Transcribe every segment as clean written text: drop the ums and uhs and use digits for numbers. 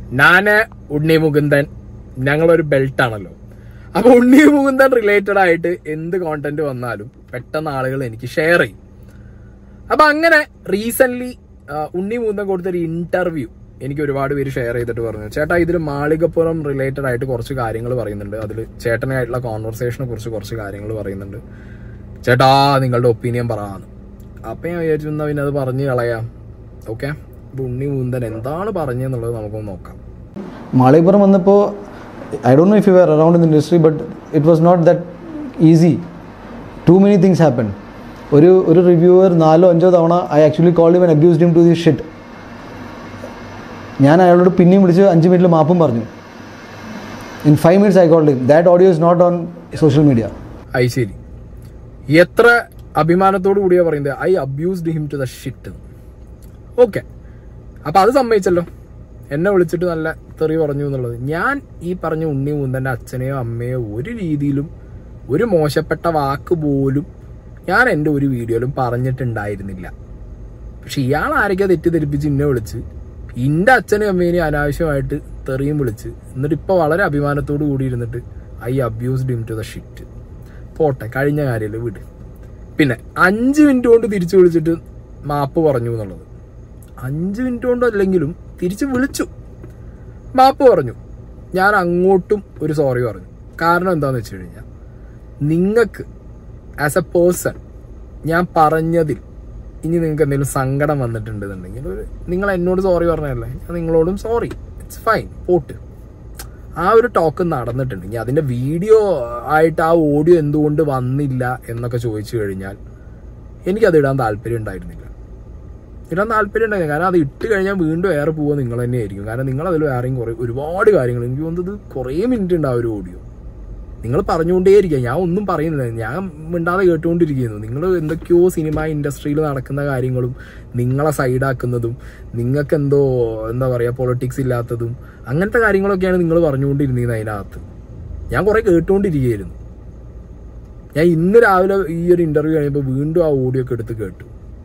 ഞാന് ഉണ്ണി മുകുന്ദൻ, ഞങ്ങളൊരു ബെൽറ്റാണല്ലോ. അപ്പൊ ഉണ്ണി മുകുന്ദൻ റിലേറ്റഡ് ആയിട്ട് എന്ത് കോണ്ടന്റ് വന്നാലും പെട്ടെന്ന് ആളുകൾ എനിക്ക് ഷെയർ ചെയ്യും. അപ്പൊ അങ്ങനെ റീസെന്റ് ഉണ്ണി മുകുന്ദൻ കൊടുത്തൊരു ഇന്റർവ്യൂ എനിക്ക് ഒരുപാട് പേര് ഷെയർ ചെയ്തിട്ട് പറഞ്ഞു, ചേട്ടാ ഇതിൽ മാളികപ്പുറം റിലേറ്റഡ് ആയിട്ട് കുറച്ച് കാര്യങ്ങൾ പറയുന്നുണ്ട്, അതിൽ ചേട്ടനായിട്ടുള്ള കോൺവെർസേഷനെ കുറിച്ച് കുറച്ച് കാര്യങ്ങൾ പറയുന്നുണ്ട്, ചേട്ടാ നിങ്ങളുടെ ഒപ്പീനിയൻ പറയാന്ന്. അപ്പൊ ഞാൻ വിചാരിച്ചു എന്നാ പിന്നെ അത് പറഞ്ഞു കളയാം. ഓക്കെ, ഉണ്ണി മുകുന്ദൻ എന്താണ് പറഞ്ഞെന്നുള്ളത് നമുക്കൊന്ന് നോക്കാം. മാളികപ്പുറം വന്നപ്പോൾ I don't know if you were around in the industry, but it was not that easy. Too many things happened. ഒരു റിവ്യൂവർ 4-5 തവണ I actually called him and abused him to this shit. ഞാൻ അയാളോട് പിന്നെയും വിളിച്ച് 5 മിനിറ്റിൽ മാപ്പും പറഞ്ഞു. In 5 minutes I called him. That audio is not on social media. ശരി, എത്ര അഭിമാനത്തോടു കൂടിയാ പറയുന്നത് I abused him to the shit. Okay, അപ്പൊ അത് സമ്മതിച്ചല്ലോ, എന്നെ വിളിച്ചിട്ട് നല്ല തെറി പറഞ്ഞു എന്നുള്ളത്. ഞാൻ ഈ പറഞ്ഞ ഉണ്ണി മുകുന്ദൻ്റെ അച്ഛനെയോ അമ്മയോ ഒരു രീതിയിലും ഒരു മോശപ്പെട്ട വാക്ക് പോലും ഞാൻ എൻ്റെ ഒരു വീഡിയോയിലും പറഞ്ഞിട്ടുണ്ടായിരുന്നില്ല. പക്ഷെ ഇയാൾ ആരൊക്കെ തെറ്റിദ്ധരിപ്പിച്ച് ഇന്നെ വിളിച്ച് എൻ്റെ അച്ഛനും അമ്മേനെയും അനാവശ്യമായിട്ട് തെറിയും വിളിച്ച് എന്നിട്ട് ഇപ്പോൾ വളരെ അഭിമാനത്തോടു കൂടി ഇരുന്നിട്ട് I abused him to the shit. പോട്ടെ, കഴിഞ്ഞ കാര്യമല്ലേ, വിട്. പിന്നെ 5 മിനിറ്റ് കൊണ്ട് തിരിച്ചു വിളിച്ചിട്ട് മാപ്പ് പറഞ്ഞു എന്നുള്ളത്, 5 മിനിറ്റ് കൊണ്ട് അല്ലെങ്കിലും തിരിച്ച് വിളിച്ചു, മാപ്പ് പറഞ്ഞു. ഞാൻ അങ്ങോട്ടും ഒരു സോറി പറഞ്ഞു. കാരണം എന്താണെന്ന് വെച്ച് കഴിഞ്ഞാൽ നിങ്ങൾക്ക് ആസ് എ പേഴ്സൺ ഞാൻ പറഞ്ഞതിൽ ഇനി നിങ്ങൾക്ക് എന്തെങ്കിലും സങ്കടം വന്നിട്ടുണ്ടെന്നുണ്ടെങ്കിൽ നിങ്ങൾ എന്നോട് സോറി പറഞ്ഞതല്ലേ, ഞാൻ നിങ്ങളോടും സോറി, ഇറ്റ്സ് ഫൈൻ, പോട്ട്. ആ ഒരു ടോക്ക് നടന്നിട്ടുണ്ട്. ഇനി അതിൻ്റെ വീഡിയോ ആയിട്ട് ആ ഓഡിയോ എന്തുകൊണ്ട് വന്നില്ല എന്നൊക്കെ ചോദിച്ചു കഴിഞ്ഞാൽ എനിക്കത് ഇടാൻ താല്പര്യം ഉണ്ടായിരുന്നില്ല. കാരണം അത് ഇട്ട് കഴിഞ്ഞാൽ വീണ്ടും ഏറെ പോവുക നിങ്ങൾ തന്നെയായിരിക്കും. കാരണം നിങ്ങൾ അതിൽ വേറെയും ഒരുപാട് കാര്യങ്ങൾ, എനിക്ക് തോന്നുന്നത് കുറേ മിനിറ്റ് ഉണ്ട് ആ ഒരു ഓഡിയോ. നിങ്ങൾ പറഞ്ഞുകൊണ്ടേയിരിക്കുക, ഞാൻ ഒന്നും പറയുന്നില്ല, ഞാൻ മിണ്ടാതെ കേട്ടുകൊണ്ടിരിക്കുന്നു. നിങ്ങൾ എന്തൊക്കെയോ സിനിമ ഇൻഡസ്ട്രിയിൽ നടക്കുന്ന കാര്യങ്ങളും നിങ്ങളെ സൈഡാക്കുന്നതും നിങ്ങൾക്ക് എന്തോ എന്താ പറയുക പൊളിറ്റിക്സ് ഇല്ലാത്തതും അങ്ങനത്തെ കാര്യങ്ങളൊക്കെയാണ് നിങ്ങൾ പറഞ്ഞുകൊണ്ടിരുന്നത് അതിനകത്ത്. ഞാൻ കുറേ കേട്ടുകൊണ്ടിരിക്കുകയായിരുന്നു. ഞാൻ ഇന്ന് രാവിലെ ഈ ഒരു ഇന്റർവ്യൂ കഴിയുമ്പോൾ വീണ്ടും ആ ഓഡിയോ ഒക്കെ എടുത്ത് കേട്ടു.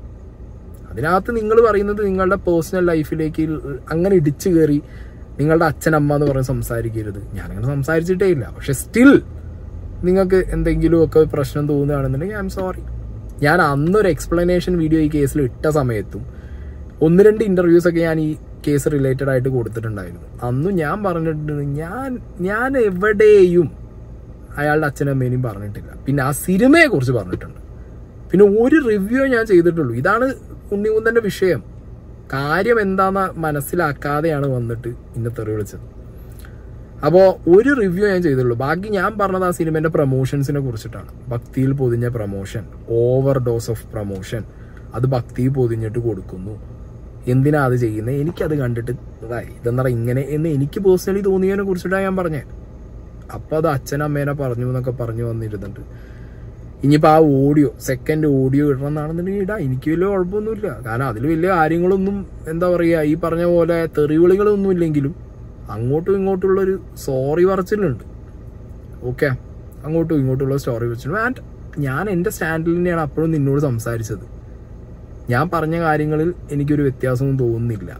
അതിനകത്ത് നിങ്ങൾ പറയുന്നത് നിങ്ങളുടെ പേഴ്സണൽ ലൈഫിലേക്ക് അങ്ങനെ ഇടിച്ചു കയറി നിങ്ങളുടെ അച്ഛനമ്മ എന്ന് പറഞ്ഞ് സംസാരിക്കരുത്. ഞാനങ്ങനെ സംസാരിച്ചിട്ടേ ഇല്ല. പക്ഷെ സ്റ്റിൽ നിങ്ങൾക്ക് എന്തെങ്കിലുമൊക്കെ പ്രശ്നം തോന്നുകയാണെന്നുണ്ടെങ്കിൽ ഐ എം സോറി. ഞാൻ അന്നൊരു എക്സ്പ്ലനേഷൻ വീഡിയോ ഈ കേസിൽ ഇട്ട സമയത്തും 1-2 ഇന്റർവ്യൂസൊക്കെ ഞാൻ ഈ കേസ് റിലേറ്റഡ് ആയിട്ട് കൊടുത്തിട്ടുണ്ടായിരുന്നു. അന്നും ഞാൻ പറഞ്ഞിട്ടുണ്ട്, ഞാൻ എവിടെയും അയാളുടെ അച്ഛനമ്മേനെയും പറഞ്ഞിട്ടില്ല. പിന്നെ ആ സിനിമയെ കുറിച്ച് പറഞ്ഞിട്ടുണ്ട്. പിന്നെ ഒരു റിവ്യൂ ഞാൻ ചെയ്തിട്ടുള്ളൂ. ഇതാണ് ഉണ്ണി മുകുന്ദൻ്റെ വിഷയം. കാര്യം എന്താണെന്ന് മനസ്സിലാക്കാതെയാണ് വന്നിട്ട് ഇന്നത്തെ വിളിച്ചത്. അപ്പോൾ ഒരു റിവ്യൂ ഞാൻ ചെയ്തിട്ടുള്ളൂ. ബാക്കി ഞാൻ പറഞ്ഞത് ആ സിനിമേൻ്റെ പ്രൊമോഷൻസിനെ കുറിച്ചിട്ടാണ്. ഭക്തിയിൽ പൊതിഞ്ഞ promotion, overdose of promotion, അത് ഭക്തിയിൽ പൊതിഞ്ഞിട്ട് കൊടുക്കുന്നു. എന്തിനാ അത് ചെയ്യുന്നത്? എനിക്കത് കണ്ടിട്ട് ഇതെന്താ ഇങ്ങനെ എന്ന് എനിക്ക് പേഴ്സണലി തോന്നിയതിനെ കുറിച്ചിട്ടാണ് ഞാൻ പറഞ്ഞത്. അപ്പോൾ അത് അച്ഛനമ്മേനെ പറഞ്ഞു എന്നൊക്കെ പറഞ്ഞു വന്നിരുന്നുണ്ട്. ഇനിയിപ്പോൾ ആ ഓഡിയോ സെക്കൻഡ് ഓഡിയോ ഇടണം എന്നാണെന്നുണ്ടെങ്കിൽ ഇടാം, എനിക്ക് വലിയ കുഴപ്പമൊന്നുമില്ല. കാരണം അതിൽ വലിയ കാര്യങ്ങളൊന്നും എന്താ പറയുക ഈ പറഞ്ഞ പോലെ തെറിവിളികളൊന്നും ഇല്ലെങ്കിലും അങ്ങോട്ടും ഇങ്ങോട്ടുള്ളൊരു സോറി പറച്ചിലുണ്ട്. ഓക്കെ, അങ്ങോട്ടും ഇങ്ങോട്ടുള്ള സ്റ്റോറി വെച്ചിട്ടുണ്ട്. ആൻഡ് ഞാൻ എൻ്റെ സ്റ്റാൻഡിൽ തന്നെയാണ് അപ്പോഴും നിന്നോട് സംസാരിച്ചത്. ഞാൻ പറഞ്ഞ കാര്യങ്ങളിൽ എനിക്കൊരു വ്യത്യാസവും തോന്നുന്നില്ല.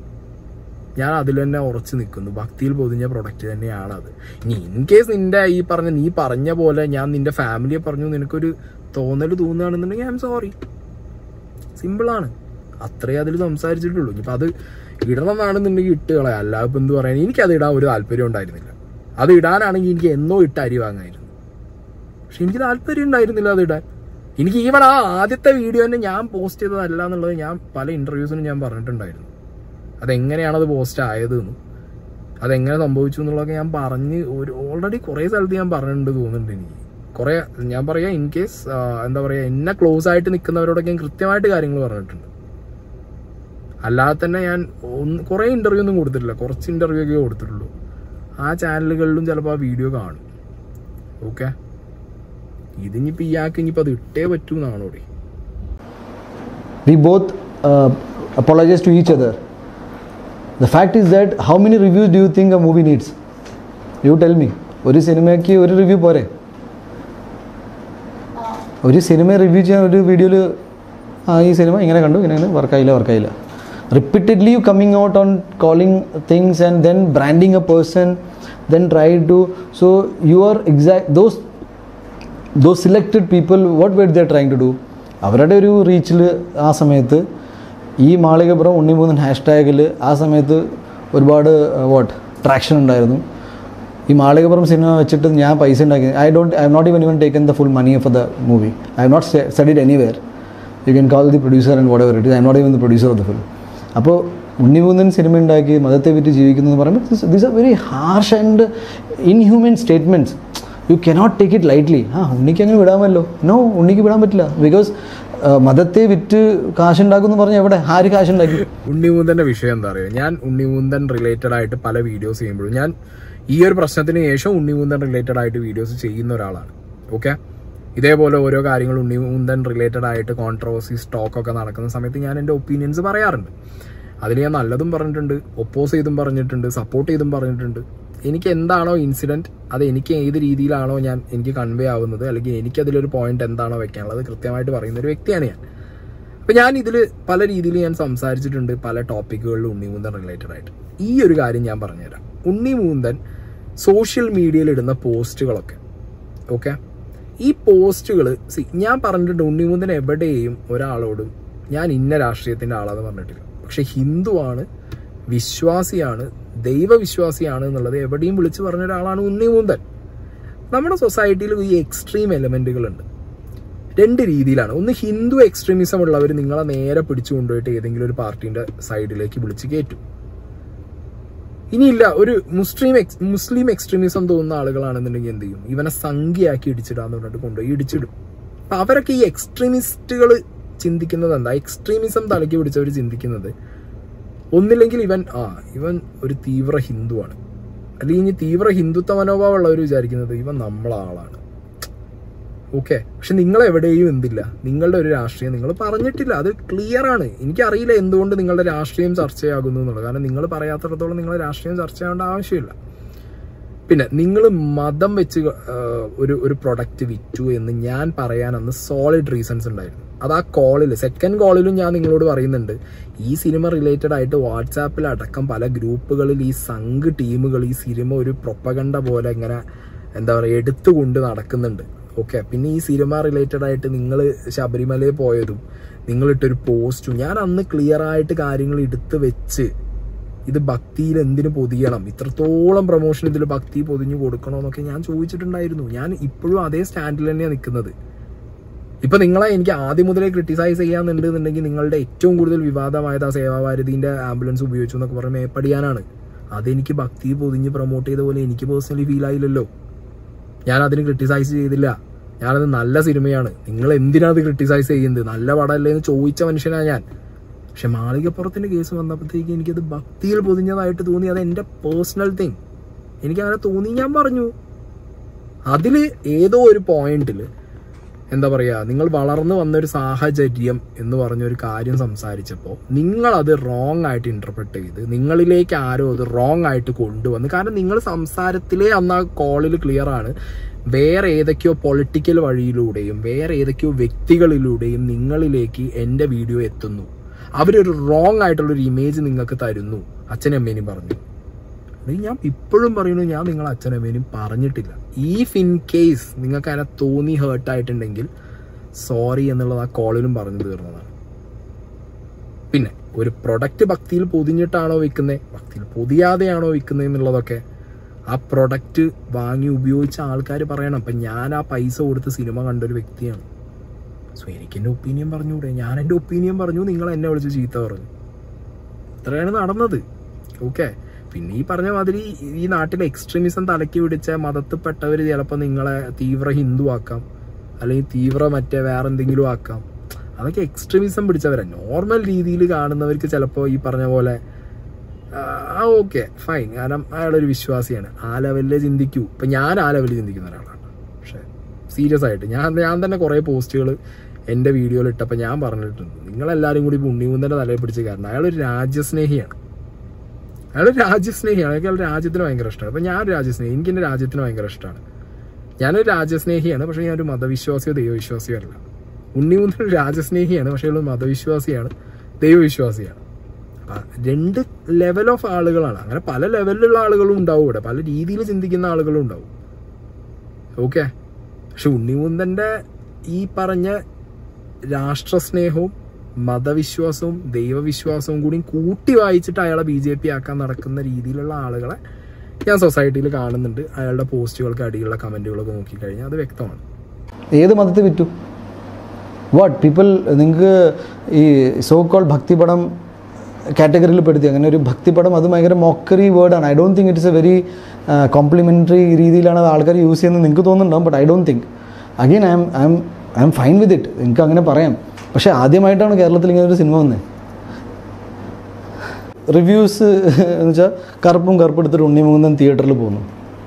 ഞാൻ അതിൽ തന്നെ ഉറച്ചു നിൽക്കുന്നു. ഭക്തിയിൽ പൊതിഞ്ഞ പ്രൊഡക്റ്റ് തന്നെയാണത്. ഇനി ഇൻ കേസ് നീ പറഞ്ഞ പോലെ ഞാൻ നിന്റെ ഫാമിലിയെ പറഞ്ഞു നിനക്കൊരു തോന്നൽ തോന്നുകയാണെന്നുണ്ടെങ്കിൽ ഐ എം സോറി. സിമ്പിളാണ്, അത്രേ അതിൽ സംസാരിച്ചിട്ടുള്ളൂ. ഇനിയിപ്പോൾ അത് ഇടണം എന്നാണെന്നുണ്ടെങ്കിൽ ഇട്ട് കളയാം. അല്ലാതെ ഇപ്പം എന്ത് പറയാൻ, എനിക്കത് ഇടാൻ ഒരു താല്പര്യം ഉണ്ടായിരുന്നില്ല. അത് ഇടാനാണെങ്കിൽ എനിക്ക് എന്നോ ഇട്ട് അരി വാങ്ങായിരുന്നു. പക്ഷെ എനിക്ക് താല്പര്യം ഉണ്ടായിരുന്നില്ല അത് ഇടാൻ. എനിക്ക് ഈവൺ ആ ആദ്യത്തെ വീഡിയോ തന്നെ ഞാൻ പോസ്റ്റ് ചെയ്തതല്ല എന്നുള്ളത് ഞാൻ പല ഇൻ്റർവ്യൂസിനും ഞാൻ പറഞ്ഞിട്ടുണ്ടായിരുന്നു. അതെങ്ങനെയാണത് പോസ്റ്റ് ആയതെന്നും അതെങ്ങനെ സംഭവിച്ചു എന്നുള്ളതൊക്കെ ഞാൻ പറഞ്ഞ് ഓൾറെഡി കുറേ സ്ഥലത്ത് ഞാൻ പറഞ്ഞിട്ടുണ്ട് തോന്നുന്നുണ്ട്. എനിക്ക് കുറേ ഞാൻ പറയാം, ഇൻ കേസ് എന്താ പറയുക എന്നെ ക്ലോസ് ആയിട്ട് നിൽക്കുന്നവരോടൊക്കെ ഞാൻ കൃത്യമായിട്ട് കാര്യങ്ങൾ പറഞ്ഞിട്ടുണ്ട്. അല്ലാതെ തന്നെ ഞാൻ കുറേ ഇൻ്റർവ്യൂ ഒന്നും കൊടുത്തിട്ടില്ല, കുറച്ച് ഇൻ്റർവ്യൂ ഒക്കെ കൊടുത്തിട്ടുള്ളൂ. ആ ചാനലുകളിലും ചിലപ്പോൾ ആ വീഡിയോ കാണും. ഓക്കെ, ഇതിനിപ്പോൾ ഇയാൾക്ക് ഇനിയിപ്പോൾ അത് ഇട്ടേ പറ്റൂ എന്നാണോടെ. We both apologize to each other. The fact is that how many reviews do you think a movie needs? You tell me. ഒരു സിനിമയ്ക്ക് ഒരു റിവ്യൂ പോരെ? ഒരു സിനിമ റിവ്യൂ ചെയ്യാൻ ഒരു വീഡിയോയിൽ ഈ സിനിമ ഇങ്ങനെ കണ്ടു, ഇങ്ങനെ വർക്കായില്ല. repeatedly you coming out on calling things and then branding a person, then try to, so you are exact those selected people, what were they trying to do? അവരുടെ ഒരു റീച്ചിൽ ആ സമയത്ത് ഈ മാളികപ്പുറം ഉണ്ണിമൂന്നൻ ഹാഷ്ടാഗിൽ ആ സമയത്ത് ഒരുപാട് ട്രാക്ഷൻ ഉണ്ടായിരുന്നു. ഈ മാളികപ്പുറം സിനിമ വെച്ചിട്ട് ഞാൻ പൈസ ഉണ്ടാക്കി. I have not even taken the full money for the movie. I have not studied anywhere. You can call the producer and whatever it is. I'm not even the producer of the film. അപ്പോൾ ഉണ്ണിമൂന്നൻ സിനിമ ഉണ്ടാക്കി മതത്തെ വിറ്റ് ജീവിക്കുന്നു എന്ന് പറയുമ്പോൾ these are very harsh and inhuman statements. You cannot take it lightly. ഉണ്ണിക്ക് അങ്ങനെ വിടാമല്ലോ? നോ, ഉണ്ണിക്ക് വിടാൻ പറ്റില്ല. ബിക്കോസ് മതത്തെ വിറ്റ് കാശുണ്ടാക്കുമെന്ന് പറഞ്ഞാൽ എവിടെ ആര് കാശുണ്ടാക്കി? ഉണ്ണിമൂന്തന്റെ വിഷയം എന്താ പറയുക, ഞാൻ ഉണ്ണിമൂന്തൻ റിലേറ്റഡ് ആയിട്ട് പല വീഡിയോസ് ചെയ്യുമ്പോഴും ഞാൻ ഈ ഒരു പ്രശ്നത്തിന് ശേഷം ഉണ്ണിമൂന്തൻ റിലേറ്റഡ് ആയിട്ട് വീഡിയോസ് ചെയ്യുന്ന ഒരാളാണ്. ഓക്കെ, ഇതേപോലെ ഓരോ കാര്യങ്ങൾ ഉണ്ണിമൂന്തൻ റിലേറ്റഡ് ആയിട്ട് കോൺട്രവേഴ്സി സ്റ്റോക്കൊക്കെ നടക്കുന്ന സമയത്ത് ഞാൻ എൻ്റെ ഒപ്പീനിയൻസ് പറയാറുണ്ട്. അതിൽ ഞാൻ നല്ലതും പറഞ്ഞിട്ടുണ്ട്, ഒപ്പോസ് ചെയ്തും പറഞ്ഞിട്ടുണ്ട്, സപ്പോർട്ട് ചെയ്തും പറഞ്ഞിട്ടുണ്ട്. എനിക്ക് എന്താണോ ഇൻസിഡൻറ്റ്, അത് എനിക്ക് ഏത് രീതിയിലാണോ എനിക്ക് കൺവേ ആവുന്നത്, അല്ലെങ്കിൽ എനിക്കതിലൊരു പോയിന്റ് എന്താണോ വെക്കാനുള്ളത് കൃത്യമായിട്ട് പറയുന്ന ഒരു വ്യക്തിയാണ് ഞാൻ. അപ്പം ഞാൻ ഇതിൽ പല രീതിയിൽ ഞാൻ സംസാരിച്ചിട്ടുണ്ട്, പല ടോപ്പിക്കുകളിൽ ഉണ്ണിമൂന്തൻ റിലേറ്റഡ് ആയിട്ട്. ഈ ഒരു കാര്യം ഞാൻ പറഞ്ഞുതരാം. ഉണ്ണിമൂന്തൻ സോഷ്യൽ മീഡിയയിൽ ഇടുന്ന പോസ്റ്റുകളൊക്കെ, ഓക്കെ, ഈ പോസ്റ്റുകൾ ഞാൻ പറഞ്ഞിട്ടുണ്ട്, ഉണ്ണിമൂന്തൻ എവിടെയും ഒരാളോടും ഞാൻ ഇന്ന രാഷ്ട്രീയത്തിൻ്റെ ആളാന്ന് പറഞ്ഞിട്ടില്ല. പക്ഷെ ഹിന്ദുവാണ്, വിശ്വാസിയാണ്, ദൈവവിശ്വാസിയാണ് എന്നുള്ളത് എവിടെയും വിളിച്ചു പറഞ്ഞ ഒരാളാണ് ഉണ്ണിമൂന്തൻ. നമ്മുടെ സൊസൈറ്റിയിൽ ഈ എക്സ്ട്രീം എലമെന്റുകളുണ്ട്. രണ്ട് രീതിയിലാണ്. ഒന്ന്, ഹിന്ദു എക്സ്ട്രീമിസം ഉള്ളവർ നിങ്ങളെ നേരെ പിടിച്ചു കൊണ്ടുപോയിട്ട് ഏതെങ്കിലും ഒരു പാർട്ടിന്റെ സൈഡിലേക്ക് വിളിച്ച് കയറ്റും. ഇനിയില്ല, ഒരു മുസ്ലിം എക്സ്ട്രീമിസം തോന്നുന്ന ആളുകളാണെന്നുണ്ടെങ്കിൽ എന്ത് ചെയ്യും? ഇവനെ സംഖ്യയാക്കി ഇടിച്ചിടാന്ന് പറഞ്ഞിട്ട് കൊണ്ടുപോയി ഇടിച്ചിടും. അപ്പൊ അവരൊക്കെ ഈ എക്സ്ട്രീമിസ്റ്റുകൾ ചിന്തിക്കുന്നത് എന്താ? എക്സ്ട്രീമിസം തലയ്ക്ക് പിടിച്ചവർ ചിന്തിക്കുന്നത് ഒന്നില്ലെങ്കിൽ ഇവൻ ഒരു തീവ്ര ഹിന്ദുവാണ്, അല്ലെങ്കിൽ ഇനി തീവ്ര ഹിന്ദുത്വ മനോഭാവമുള്ളവർ വിചാരിക്കുന്നത് ഇവൻ നമ്മളെ ആളാണ്. ഓക്കെ, പക്ഷെ നിങ്ങൾ എവിടെയും എന്തില്ല, നിങ്ങളുടെ ഒരു രാഷ്ട്രീയം നിങ്ങൾ പറഞ്ഞിട്ടില്ല. അത് ക്ലിയർ ആണ്. എനിക്കറിയില്ല എന്തുകൊണ്ട് നിങ്ങളുടെ രാഷ്ട്രീയം ചർച്ചയാകുന്നു എന്നുള്ളത്. കാരണം നിങ്ങൾ പറയാത്തിടത്തോളം നിങ്ങളുടെ രാഷ്ട്രീയം ചർച്ചയാവേണ്ട ആവശ്യമില്ല. പിന്നെ നിങ്ങൾ മതം വെച്ച് ഒരു പ്രൊഡക്റ്റ് വിറ്റു എന്ന് ഞാൻ പറയാൻ അന്ന് സോളിഡ് റീസൺസ് ഉണ്ടായിരുന്നു. അത് ആ കോളിൽ, സെക്കൻഡ് കോളിലും ഞാൻ നിങ്ങളോട് പറയുന്നുണ്ട്, ഈ സിനിമ റിലേറ്റഡ് ആയിട്ട് വാട്സാപ്പിൽ അടക്കം പല ഗ്രൂപ്പുകളിൽ ഈ സംഘ് ടീമുകൾ ഈ സിനിമ ഒരു പ്രൊപ്പഗണ്ട പോലെ ഇങ്ങനെ എന്താ പറയുക എടുത്തുകൊണ്ട് നടക്കുന്നുണ്ട്. ഓക്കെ, പിന്നെ ഈ സിനിമ റിലേറ്റഡ് ആയിട്ട് നിങ്ങൾ ശബരിമലയിൽ പോയതും നിങ്ങളിട്ടൊരു പോസ്റ്റും ഞാൻ അന്ന് ക്ലിയർ ആയിട്ട് കാര്യങ്ങൾ എടുത്ത് വെച്ച്, ഇത് ഭക്തിയിൽ എന്തിനു പൊതിയണം, ഇത്രത്തോളം പ്രൊമോഷൻ ഇതിൽ ഭക്തി പൊതിഞ്ഞു കൊടുക്കണമെന്നൊക്കെ ഞാൻ ചോദിച്ചിട്ടുണ്ടായിരുന്നു. ഞാൻ ഇപ്പോഴും അതേ സ്റ്റാൻഡിൽ തന്നെയാണ് നിൽക്കുന്നത്. ഇപ്പൊ നിങ്ങളെ എനിക്ക് ആദ്യം മുതലേ ക്രിട്ടിസൈസ് ചെയ്യാന്നുണ്ടെന്നുണ്ടെങ്കിൽ നിങ്ങളുടെ ഏറ്റവും കൂടുതൽ വിവാദമായത് ആ സേവാഭാരതിന്റെ ആംബുലൻസ് ഉപയോഗിച്ചു എന്നൊക്കെ പറഞ്ഞ് മേപ്പടിയാനാണ്. അതെനിക്ക് ഭക്തി പൊതിഞ്ഞ് പ്രൊമോട്ട് ചെയ്ത പോലെ എനിക്ക് പേഴ്സണലി ഫീൽ ആയില്ലല്ലോ. ഞാൻ അതിന് ക്രിട്ടിസൈസ് ചെയ്തില്ല. ഞാനത് നല്ല സിനിമയാണ്, നിങ്ങൾ എന്തിനാണ് അത് ക്രിട്ടിസൈസ് ചെയ്യുന്നത്, നല്ല പടമല്ലേ എന്ന് ചോദിച്ച മനുഷ്യനാണ് ഞാൻ. പക്ഷെ മാളികപ്പുറത്തിന്റെ കേസ് വന്നപ്പോഴത്തേക്ക് എനിക്കത് ഭക്തിയിൽ പൊതിഞ്ഞതായിട്ട് തോന്നി. അത് എൻ്റെ പേഴ്സണൽ തിങ്, എനിക്കങ്ങനെ തോന്നി, ഞാൻ പറഞ്ഞു. അതിൽ ഏതോ ഒരു പോയിന്റിൽ എന്താ പറയുക, നിങ്ങൾ വളർന്നു വന്നൊരു സാഹചര്യം എന്ന് പറഞ്ഞൊരു കാര്യം സംസാരിച്ചപ്പോൾ നിങ്ങളത് റോങ് ആയിട്ട് ഇന്റർപ്രറ്റ് ചെയ്ത് നിങ്ങളിലേക്ക് ആരോ അത് റോങ് ആയിട്ട് കൊണ്ടുവന്ന്. കാരണം നിങ്ങൾ സംസാരത്തിലേ അന്ന് ആ കോളിൽ ക്ലിയർ ആണ്, വേറെ ഏതൊക്കെയോ പൊളിറ്റിക്കൽ വഴിയിലൂടെയും വേറെ ഏതൊക്കെയോ വ്യക്തികളിലൂടെയും നിങ്ങളിലേക്ക് എൻ്റെ വീഡിയോ എത്തുന്നു. അവരൊരു റോങ് ആയിട്ടുള്ളൊരു ഇമേജ് നിങ്ങൾക്ക് തരുന്നു. അച്ഛനമ്മേനും പറഞ്ഞു. ഞാൻ ഇപ്പോഴും പറയുന്നു, ഞാൻ നിങ്ങളെ അച്ഛനമ്മേനും പറഞ്ഞിട്ടില്ല. ഈഫ് ഇൻ കേസ് നിങ്ങൾക്ക് അതിനെ തോന്നി ഹേർട്ടായിട്ടുണ്ടെങ്കിൽ സോറി എന്നുള്ളത് ആ കോളിലും പറഞ്ഞു തീർന്നതാണ്. പിന്നെ ഒരു പ്രൊഡക്റ്റ് ഭക്തിയിൽ പൊതിഞ്ഞിട്ടാണോ വിൽക്കുന്നത്, ഭക്തിയിൽ പൊതിയാതെയാണോ വിൽക്കുന്നത് എന്നുള്ളതൊക്കെ ആ പ്രൊഡക്റ്റ് വാങ്ങി ഉപയോഗിച്ച ആൾക്കാർ പറയണം. അപ്പം ഞാൻ ആ പൈസ കൊടുത്ത് സിനിമ കണ്ടൊരു വ്യക്തിയാണ്. സോ എനിക്ക് എൻ്റെ ഒപ്പീനിയൻ പറഞ്ഞുകൂടെ? ഞാൻ എൻ്റെ ഒപ്പീനിയൻ പറഞ്ഞു, നിങ്ങൾ എന്നെ വിളിച്ച് ചീത്ത പറഞ്ഞു. ഇത്രയാണ് നടന്നത്. ഓക്കെ, പിന്നെ ഈ പറഞ്ഞ മാതിരി ഈ നാട്ടിലെ എക്സ്ട്രീമിസം തലയ്ക്ക് പിടിച്ച മതത്തിൽപ്പെട്ടവർ ചിലപ്പോൾ നിങ്ങളെ തീവ്ര ഹിന്ദു ആക്കാം, അല്ലെങ്കിൽ തീവ്ര മറ്റേ വേറെ എന്തെങ്കിലും ആക്കാം. അതൊക്കെ എക്സ്ട്രീമിസം പിടിച്ചവരാ. നോർമൽ രീതിയിൽ കാണുന്നവർക്ക് ചിലപ്പോൾ ഈ പറഞ്ഞ പോലെ ഓക്കെ ഫൈൻ, കാരണം അയാളൊരു വിശ്വാസിയാണ്, ആ ലെവലിലേ ചിന്തിക്കൂ. ഇപ്പം ഞാൻ ആ ലെവലിൽ ചിന്തിക്കുന്ന ഒരാളാണ്. പക്ഷെ സീരിയസ് ആയിട്ട് ഞാൻ തന്നെ കുറേ പോസ്റ്റുകൾ എൻ്റെ വീഡിയോയിൽ ഇട്ടപ്പോൾ ഞാൻ പറഞ്ഞിട്ടുണ്ട്, നിങ്ങളെല്ലാവരും കൂടി ഉണ്ണിമൂന്തൻ്റെ തലയിൽ പിടിച്ച് കാരണം അയാളൊരു രാജ്യസ്നേഹിയാണ്. അയാൾ രാജ്യത്തിന് ഭയങ്കര ഇഷ്ടമാണ്. അപ്പം ഞാനൊരു രാജ്യസ്നേഹി, എനിക്ക് എൻ്റെ രാജ്യത്തിന് ഭയങ്കര ഇഷ്ടമാണ്. ഞാനൊരു രാജ്യസ്നേഹിയാണ്, പക്ഷേ ഞാനൊരു മതവിശ്വാസിയോ ദൈവവിശ്വാസിയോ അല്ല. ഉണ്ണിമൂന്തൻ ഒരു രാജ്യസ്നേഹിയാണ്, പക്ഷേ അയാൾ മതവിശ്വാസിയാണ്, ദൈവവിശ്വാസിയാണ്. രണ്ട് ലെവൽ ഓഫ് ആളുകളാണ്. അങ്ങനെ പല ലെവലിലുള്ള ആളുകളും ഉണ്ടാവും ഇവിടെ, പല രീതിയിൽ ചിന്തിക്കുന്ന ആളുകളും ഉണ്ടാവും. ഓക്കെ, പക്ഷെ ഉണ്ണിമുന്തൻ്റെ ഈ പറഞ്ഞ രാഷ്ട്രസ്നേഹവും മതവിശ്വാസവും ദൈവവിശ്വാസവും കൂടി കൂട്ടി വായിച്ചിട്ട് അയാളെ BJP ആക്കാൻ നടക്കുന്ന രീതിയിലുള്ള ആളുകളെ ഞാൻ സൊസൈറ്റിയിൽ കാണുന്നുണ്ട്. അയാളുടെ പോസ്റ്റുകൾക്ക് അടിയിലുള്ള കമൻറ്റുകളൊക്കെ നോക്കിക്കഴിഞ്ഞാൽ അത് വ്യക്തമാണ്. ഏത് മതത്തെ വിറ്റു? വാട്ട് പീപ്പിൾ നിങ്ങൾക്ക് ഈ സോ കോൾഡ് ഭക്തിപടം കാറ്റഗറിയിൽ പെടുത്തി. അങ്ങനെ ഒരു ഭക്തിപടം അത് ഭയങ്കര മോക്കറി വേർഡാണ്. I don't think it's a very complimentary രീതിയിലാണ് ആൾക്കാർ യൂസ് ചെയ്യുന്നത് നിങ്ങൾക്ക് തോന്നുന്നുണ്ടാവും. But I don't think again I'm fine with it. എനിക്ക് അങ്ങനെ പറയാം. പക്ഷേ ആദ്യമായിട്ടാണ് കേരളത്തിൽ ഇങ്ങനെ ഒരു സിനിമ വന്നത്. റിവ്യൂസ് എന്ന് വെച്ചാൽ കറുപ്പെടുത്തിട്ട് ഉണ്ണിമുകുന്ദൻ തിയേറ്ററിൽ പോകുന്നു.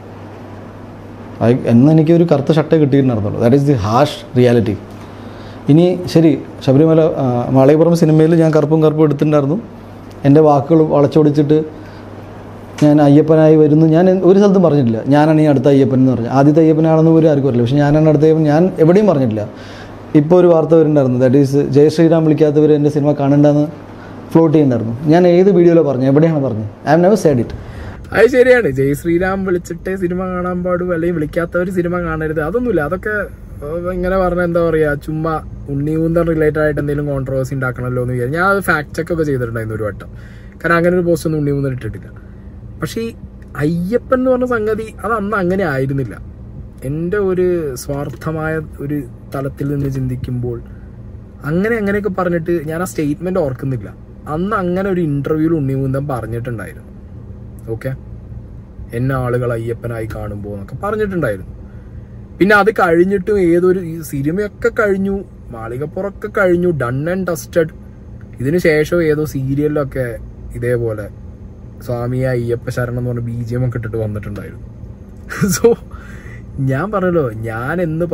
എന്ന് എനിക്കൊരു കറുത്ത ഷർട്ടേ കിട്ടിയിട്ടുണ്ടായിരുന്നുള്ളൂ. That is the harsh reality. ഇനി ശരി, ശബരിമല മാളികപ്പുറം സിനിമയിൽ ഞാൻ കറുപ്പും എടുത്തിട്ടുണ്ടായിരുന്നു. എൻ്റെ വാക്കുകൾ വളച്ചൊടിച്ചിട്ട് ഞാൻ അയ്യപ്പനായി വരുന്നു. ഞാൻ ഒരു സ്ഥലത്തും പറഞ്ഞിട്ടില്ല ഞാനാണ് ഈ അടുത്ത അയ്യപ്പൻ എന്ന് പറഞ്ഞു. ആദ്യത്തെ അയ്യപ്പനാണെന്ന് പോലും ആർക്കും അറിയില്ല. പക്ഷേ ഞാനാണ് അടുത്ത അയ്യപ്പൻ ഞാൻ എവിടെയും പറഞ്ഞിട്ടില്ല. ഇപ്പോൾ ഒരു വാർത്ത വരുന്നുണ്ടായിരുന്നു, ദാറ്റ് ഈസ് ജയ് ശ്രീറാം വിളിക്കാത്തവർ എൻ്റെ സിനിമ കാണണ്ടെന്ന് ഫ്ലോട്ട് ചെയ്യുന്നുണ്ടായിരുന്നു. ഞാൻ ഏത് വീഡിയോയിലാണ് പറഞ്ഞു? എവിടെയാണ് പറഞ്ഞത്? I have never said it. അത് ശരിയാണ്. ജയ് ശ്രീറാം വിളിച്ചിട്ടേ സിനിമ കാണാൻ പാടും, അല്ലെങ്കിൽ വിളിക്കാത്തവർ സിനിമ കാണരുത്, അതൊന്നുമില്ല. അതൊക്കെ ഇങ്ങനെ പറഞ്ഞാൽ എന്താ പറയുക, ചുമ്മാ ഉണ്ണിമുന്തൻ റിലേറ്റഡ് ആയിട്ട് എന്തെങ്കിലും കോൺട്രവേഴ്സി ഉണ്ടാക്കണമല്ലോ എന്ന് വിചാരിച്ചു. ഞാൻ അത് ഫാക്ട് ചെക്ക് ഒക്കെ ചെയ്തിട്ടുണ്ടായിരുന്നു ഒരു വട്ടം. കാരണം അങ്ങനെ ഒരു പോസ്റ്റ് ഒന്നും ഉണ്ണിമുന്തൻ ഇട്ടിട്ടില്ല. പക്ഷേ ഈ അയ്യപ്പൻ എന്ന് പറഞ്ഞ സംഗതി അത് അന്ന് അങ്ങനെ ആയിരുന്നില്ല. എൻ്റെ ഒരു സ്വാർത്ഥമായ ഒരു തലത്തിൽ നിന്ന് ചിന്തിക്കുമ്പോൾ അങ്ങനെയൊക്കെ പറഞ്ഞിട്ട് ഞാൻ ആ സ്റ്റേറ്റ്മെൻറ്റ് ഓർക്കുന്നില്ല. അന്ന് അങ്ങനെ ഒരു ഇൻ്റർവ്യൂവിൽ ഉണ്ണിമുന്തൻ പറഞ്ഞിട്ടുണ്ടായിരുന്നു. ഓക്കെ, എന്നെ ആളുകൾ അയ്യപ്പനായി കാണുമ്പോൾ എന്നൊക്കെ പറഞ്ഞിട്ടുണ്ടായിരുന്നു. പിന്നെ അത് കഴിഞ്ഞിട്ടും ഏതൊരു സിനിമയൊക്കെ കഴിഞ്ഞു, മാളികപ്പുറമൊക്കെ കഴിഞ്ഞു, ഡൺ ആൻഡ് ഡസ്റ്റഡ്. ഇതിന് ശേഷം ഏതോ സീരിയലിലൊക്കെ ഇതേപോലെ സ്വാമിയ അയ്യപ്പ ശരണം എന്ന് പറഞ്ഞ BGM ഒക്കെ ഇട്ടിട്ട് വന്നിട്ടുണ്ടായിരുന്നു. സോ ഞാൻ പറഞ്ഞല്ലോ, ഞാനെന്ന്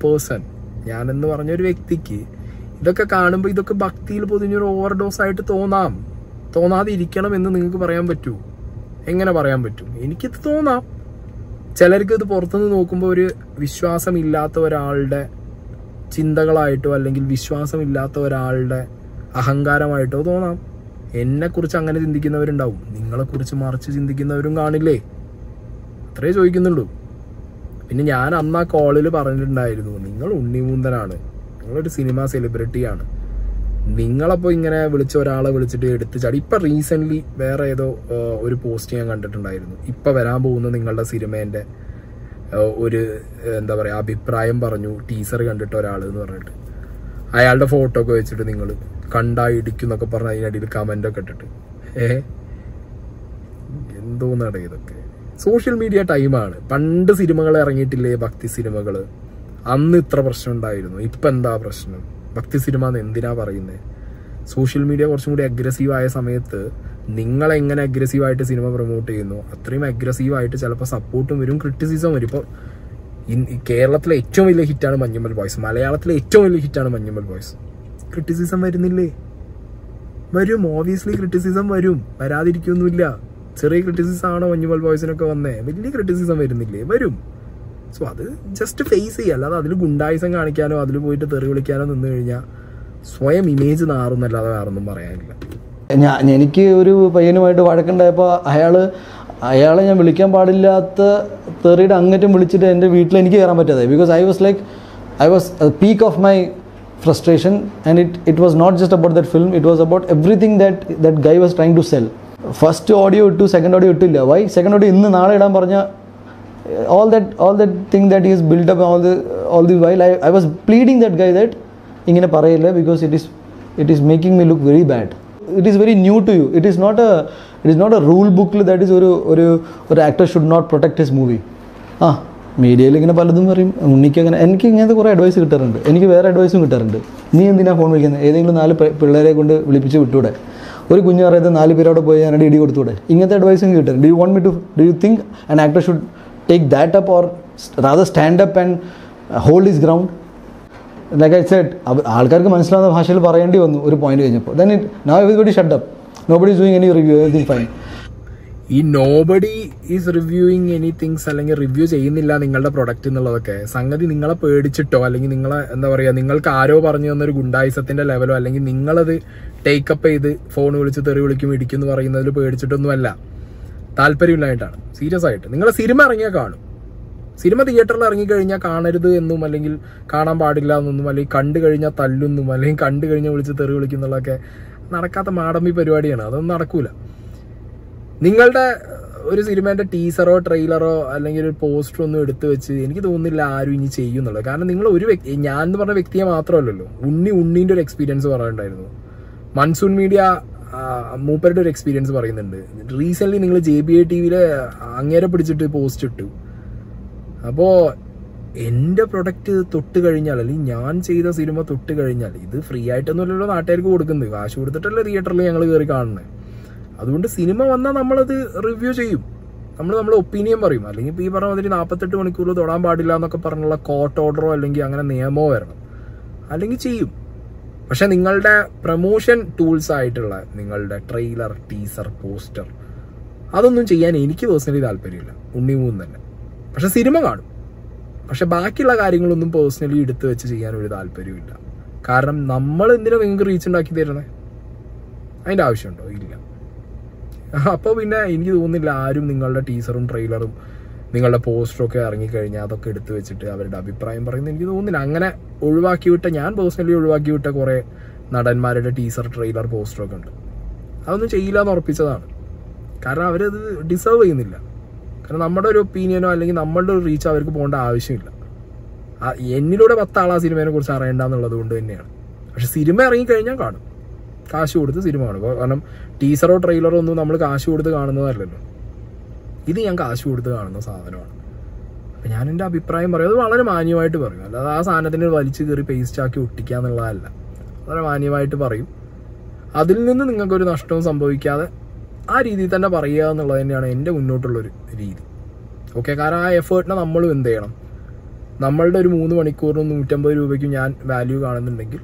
പറഞ്ഞ ഒരു വ്യക്തിക്ക് ഇതൊക്കെ കാണുമ്പോൾ ഇതൊക്കെ ഭക്തിയിൽ പൊതിഞ്ഞൊരു ഓവർഡോസ് ആയിട്ട് തോന്നാതിരിക്കണം എന്ന് നിങ്ങൾക്ക് പറയാൻ പറ്റൂ? എങ്ങനെ പറയാൻ പറ്റും? എനിക്കിത് തോന്നാം. ചിലർക്ക് ഇത് പുറത്തുനിന്ന് നോക്കുമ്പോൾ ഒരു വിശ്വാസമില്ലാത്ത ഒരാളുടെ ചിന്തകളായിട്ടോ അല്ലെങ്കിൽ വിശ്വാസമില്ലാത്ത ഒരാളുടെ അഹങ്കാരമായിട്ടോ തോന്നാം. എന്നെക്കുറിച്ച് അങ്ങനെ ചിന്തിക്കുന്നവരുണ്ടാവും, നിങ്ങളെക്കുറിച്ച് മറിച്ച് ചിന്തിക്കുന്നവരും കാണില്ലേ? അത്രേ ചോദിക്കുന്നുള്ളൂ. പിന്നെ ഞാൻ അന്ന് ആ കോളിൽ പറഞ്ഞിട്ടുണ്ടായിരുന്നു, നിങ്ങൾ ഉണ്ണിമുന്തനാണ്, നിങ്ങളൊരു സിനിമ സെലിബ്രിറ്റിയാണ്, നിങ്ങളപ്പോൾ ഇങ്ങനെ വിളിച്ച ഒരാളെ വിളിച്ചിട്ട് എടുത്ത് ചാടി. ഇപ്പം റീസെൻ്റ്ലി വേറെ ഏതോ ഒരു പോസ്റ്റ് ഞാൻ കണ്ടിട്ടുണ്ടായിരുന്നു. ഇപ്പം വരാൻ പോകുന്ന നിങ്ങളുടെ സിനിമേൻ്റെ ഒരു എന്താ പറയുക അഭിപ്രായം പറഞ്ഞു, ടീസർ കണ്ടിട്ട് ഒരാൾ എന്ന് പറഞ്ഞിട്ട് അയാളുടെ ഫോട്ടോ ഒക്കെ വെച്ചിട്ട് നിങ്ങൾ കണ്ടാ ഇടിക്കുന്നൊക്കെ പറഞ്ഞ് അതിനടിയിൽ കമൻ്റൊക്കെ ഇട്ടിട്ട് എന്തോന്നാണ് ഇതൊക്കെ? സോഷ്യൽ മീഡിയ ടൈമാണ്. പണ്ട് സിനിമകൾ ഇറങ്ങിയിട്ടില്ലേ, ഭക്തി സിനിമകൾ, അന്ന് ഇത്ര പ്രശ്നം ഉണ്ടായിരുന്നു. ഇപ്പം എന്താ പ്രശ്നം? ഭക്തി സിനിമ എന്ന് എന്തിനാ പറയുന്നത്? സോഷ്യൽ മീഡിയ കുറച്ചും കൂടി അഗ്രസീവായ സമയത്ത് നിങ്ങളെങ്ങനെ അഗ്രസീവായിട്ട് സിനിമ പ്രൊമോട്ട് ചെയ്യുന്നു അത്രയും അഗ്രസീവായിട്ട് ചിലപ്പോൾ സപ്പോർട്ടും വരും, ക്രിറ്റിസിസം വരും. ഇപ്പോൾ കേരളത്തിലെ ഏറ്റവും വലിയ ഹിറ്റാണ് മഞ്ഞുമ്മൽ ബോയ്സ്, മലയാളത്തിലെ ഏറ്റവും വലിയ ഹിറ്റാണ് മഞ്ഞുമ്മൽ ബോയ്സ്. ക്രിറ്റിസിസം വരുന്നില്ലേ? വരും, ഓബിയസ്ലി ക്രിറ്റിസിസം വരും, വരാതിരിക്കൊന്നുമില്ല. ചെറിയ ക്രിറ്റിസിസം ആണോ മഞ്ഞുമ്മൽ ബോയ്സിനൊക്കെ വന്നേ? വലിയ ക്രിറ്റിസിസം വരുന്നില്ലേ? വരും. സോ അത് ജസ്റ്റ് ഫേസ് ചെയ്യുക. അല്ലാതെ അതിൽ ഗുണ്ടായിസം കാണിക്കാനോ അതിൽ പോയിട്ട് തെറി വിളിക്കാനോ നിന്ന് കഴിഞ്ഞാൽ സ്വയം ഇമേജ് നാറുന്നല്ലാതെ വേറൊന്നും പറയാനില്ല. എനിക്ക് ഒരു പയ്യനുമായിട്ട് വഴക്കുണ്ടായപ്പോൾ അയാളെ ഞാൻ വിളിക്കാൻ പാടില്ലാത്ത തെറിയുടെ അങ്ങറ്റം വിളിച്ചിട്ട് എൻ്റെ വീട്ടിൽ എനിക്ക് കയറാൻ പറ്റാതെ. Because I was at the peak of my frustration, and it was not just about that film, it was about everything that guy was trying to sell. First audio ittu, second audio ittiല്ല. Why? Second audio innu naale idan paranja all that thing that he has built up all the while I was pleading that guy that ingane parayilla because it is making me look very bad. It is very new to you. It is not a rule book that is ഒരു actor should not protect his movie. മീഡിയയിൽ ഇങ്ങനെ പലതും പറയും. എനിക്ക് ഇങ്ങനത്തെ കുറേ advice കിട്ടാറുണ്ട്. എനിക്ക് വേറെ അഡ്വൈസും കിട്ടാറുണ്ട്. നീ എന്തിനാ ഫോൺ വിളിക്കുന്നത്? ഏതെങ്കിലും 4 പിള്ളേരെ കൊണ്ട് വിളിപ്പിച്ച് വിട്ടൂടെ? ഒരു കുഞ്ഞു അറിയാത്ത 4 പേരോടെ പോയി ഞാനടി ഇടി കൊടുത്തൂടെ? ഇങ്ങനത്തെ അഡ്വൈസും കിട്ടാറുണ്ട്. Do you think an actor should take that up or rather stand up and hold his ground? Like I said, ആൾക്കാർക്ക് മനസ്സിലാവുന്ന ഭാഷയിൽ പറയേണ്ടി വന്നു ഒരു പോയിന്റ് കഴിഞ്ഞപ്പോൾ. Then now everybody shut up. Nobody is doing any review, everything fine. ഈ nobody is reviewing anythings അല്ലെങ്കിൽ review ചെയ്യുന്നില്ല നിങ്ങളുടെ പ്രൊഡക്റ്റ് എന്നുള്ളതൊക്കെ സംഗതി നിങ്ങളെ പേടിച്ചിട്ടോ അല്ലെങ്കിൽ നിങ്ങളെ എന്താ പറയുക നിങ്ങൾക്ക് ആരോ പറഞ്ഞു തന്നൊരു ഗുണ്ടായിസത്തിന്റെ ലെവലോ അല്ലെങ്കിൽ നിങ്ങളത് ടേക്കപ്പ് ചെയ്ത് ഫോൺ വിളിച്ച് തെറി വിളിക്കും ഇടിക്കും എന്ന് പറയുന്നതിൽ പേടിച്ചിട്ടൊന്നുമല്ല, താല്പര്യമില്ലായിട്ടാണ്. സീരിയസ് ആയിട്ട് നിങ്ങളെ സിനിമ ഇറങ്ങിയാൽ കാണും. സിനിമ തിയേറ്ററിൽ ഇറങ്ങിക്കഴിഞ്ഞാൽ കാണരുത് എന്നും അല്ലെങ്കിൽ കാണാൻ പാടില്ല എന്നൊന്നും അല്ലെങ്കിൽ കണ്ടു കഴിഞ്ഞാൽ തല്ലുന്നും അല്ലെങ്കിൽ കണ്ടു കഴിഞ്ഞാൽ വിളിച്ച് തെറി വിളിക്കുന്നുള്ളതൊക്കെ നടക്കാത്ത മാടമ്പി പരിപാടിയാണ്. അതൊന്നും നടക്കൂല. നിങ്ങളുടെ ഒരു സിനിമേന്റെ ടീസറോ ട്രെയിലറോ അല്ലെങ്കിൽ ഒരു പോസ്റ്ററോ ഒന്നും എടുത്തു വെച്ച് എനിക്ക് തോന്നുന്നില്ല ആരും ഇനി ചെയ്യുന്നുള്ളത്. കാരണം നിങ്ങൾ ഒരു വ്യക്തി, ഞാൻ എന്ന് പറഞ്ഞ വ്യക്തിയെ മാത്രമല്ലല്ലോ, ഉണ്ണീന്റെ ഒരു എക്സ്പീരിയൻസ് പറയുന്നുണ്ടായിരുന്നു. മൺസൂൺ മീഡിയ മൂപ്പരുടെ ഒരു എക്സ്പീരിയൻസ് പറയുന്നുണ്ട്. റീസെന്റ് നിങ്ങൾ JBA TVയിലെ അങ്ങേരെ പിടിച്ചിട്ട് പോസ്റ്റ് ഇട്ടു. അപ്പോ എന്റെ പ്രൊഡക്റ്റ് തൊട്ട് കഴിഞ്ഞാൽ അല്ലെങ്കിൽ ഞാൻ ചെയ്ത സിനിമ തൊട്ട് കഴിഞ്ഞാൽ ഇത് ഫ്രീ ആയിട്ടൊന്നുമല്ലല്ലോ നാട്ടുകാർക്ക് കൊടുക്കുന്നത്, കാശ് കൊടുത്തിട്ടല്ലേ തിയേറ്ററിൽ ഞങ്ങൾ കയറി കാണുന്നത്. അതുകൊണ്ട് സിനിമ വന്നാൽ നമ്മളത് റിവ്യൂ ചെയ്യും, നമ്മളെ ഒപ്പീനിയൻ പറയും. അല്ലെങ്കിൽ ഇപ്പോൾ ഈ പറഞ്ഞ മാതിരി 48 മണിക്കൂർ തൊടാൻ പാടില്ല എന്നൊക്കെ പറഞ്ഞുള്ള കോർട്ട് ഓർഡറോ അല്ലെങ്കിൽ അങ്ങനെ നിയമമോ വരണം, അല്ലെങ്കിൽ ചെയ്യും. പക്ഷെ നിങ്ങളുടെ പ്രൊമോഷൻ ടൂൾസ് ആയിട്ടുള്ള നിങ്ങളുടെ ട്രെയിലർ, ടീസർ, പോസ്റ്റർ അതൊന്നും ചെയ്യാൻ എനിക്ക് പേഴ്സണലി താല്പര്യമില്ല, ഉണ്ണിമൂന്ന് തന്നെ. പക്ഷെ സിനിമ കാണും. പക്ഷെ ബാക്കിയുള്ള കാര്യങ്ങളൊന്നും പേഴ്സണലി എടുത്തു വെച്ച് ചെയ്യാൻ ഒരു താല്പര്യമില്ല. കാരണം നമ്മൾ എന്തിനാ നിങ്ങൾക്ക് റീച്ച് ഉണ്ടാക്കി തരുന്നത്? അതിൻ്റെ ആവശ്യമുണ്ടോ? ഇല്ല. അപ്പോൾ പിന്നെ എനിക്ക് തോന്നുന്നില്ല ആരും നിങ്ങളുടെ ടീസറും ട്രെയിലറും നിങ്ങളുടെ പോസ്റ്ററും ഒക്കെ ഇറങ്ങിക്കഴിഞ്ഞാൽ അതൊക്കെ എടുത്തു വെച്ചിട്ട് അവരുടെ അഭിപ്രായം പറയുന്നത് എനിക്ക് തോന്നുന്നില്ല. അങ്ങനെ ഒഴിവാക്കി വിട്ട, ഞാൻ പേഴ്സണലി ഒഴിവാക്കി വിട്ട കുറേ നടന്മാരുടെ ടീസർ, ട്രെയിലർ, പോസ്റ്ററൊക്കെ ഉണ്ട്. അതൊന്നും ചെയ്യില്ല എന്ന് ഉറപ്പിച്ചതാണ്. കാരണം അവരത് ഡിസേർവ് ചെയ്യുന്നില്ല. കാരണം നമ്മുടെ ഒരു ഒപ്പീനിയനോ അല്ലെങ്കിൽ നമ്മളുടെ ഒരു റീച്ച് അവർക്ക് പോകേണ്ട ആവശ്യമില്ല. എന്നിലൂടെ 10 ആൾ ആ സിനിമയെ കുറിച്ച് അറിയേണ്ടെന്നുള്ളത് കൊണ്ട് തന്നെയാണ്. പക്ഷെ സിനിമ ഇറങ്ങിക്കഴിഞ്ഞാൽ കാണും, കാശ് കൊടുത്ത് സിനിമ കാണും. കാരണം ടീസറോ ട്രെയിലറോ ഒന്നും നമ്മൾ കാശ് കൊടുത്ത് കാണുന്നതല്ലല്ലോ. ഇത് ഞാൻ കാശ് കൊടുത്ത് കാണുന്ന സാധനമാണ്. അപ്പം ഞാൻ എൻ്റെ അഭിപ്രായം പറയും, അത് വളരെ മാന്യമായിട്ട് പറയും. അല്ലാതെ ആ സാധനത്തിന് വലിച്ചു കയറി പേസ്റ്റ് ആക്കി ഒട്ടിക്കുക എന്നുള്ളതല്ല. വളരെ മാന്യമായിട്ട് പറയും. അതിൽ നിന്ന് നിങ്ങൾക്കൊരു നഷ്ടവും സംഭവിക്കാതെ ആ രീതിയിൽ തന്നെ പറയുക എന്നുള്ളത് തന്നെയാണ് എൻ്റെ മുന്നോട്ടുള്ളൊരു രീതി. ഓക്കെ, കാരണം ആ എഫേർട്ടിനെ നമ്മളും എന്ത് ചെയ്യണം? നമ്മളുടെ ഒരു 3 മണിക്കൂറിനും 150 രൂപയ്ക്കും ഞാൻ വാല്യൂ കാണുന്നുണ്ടെങ്കിൽ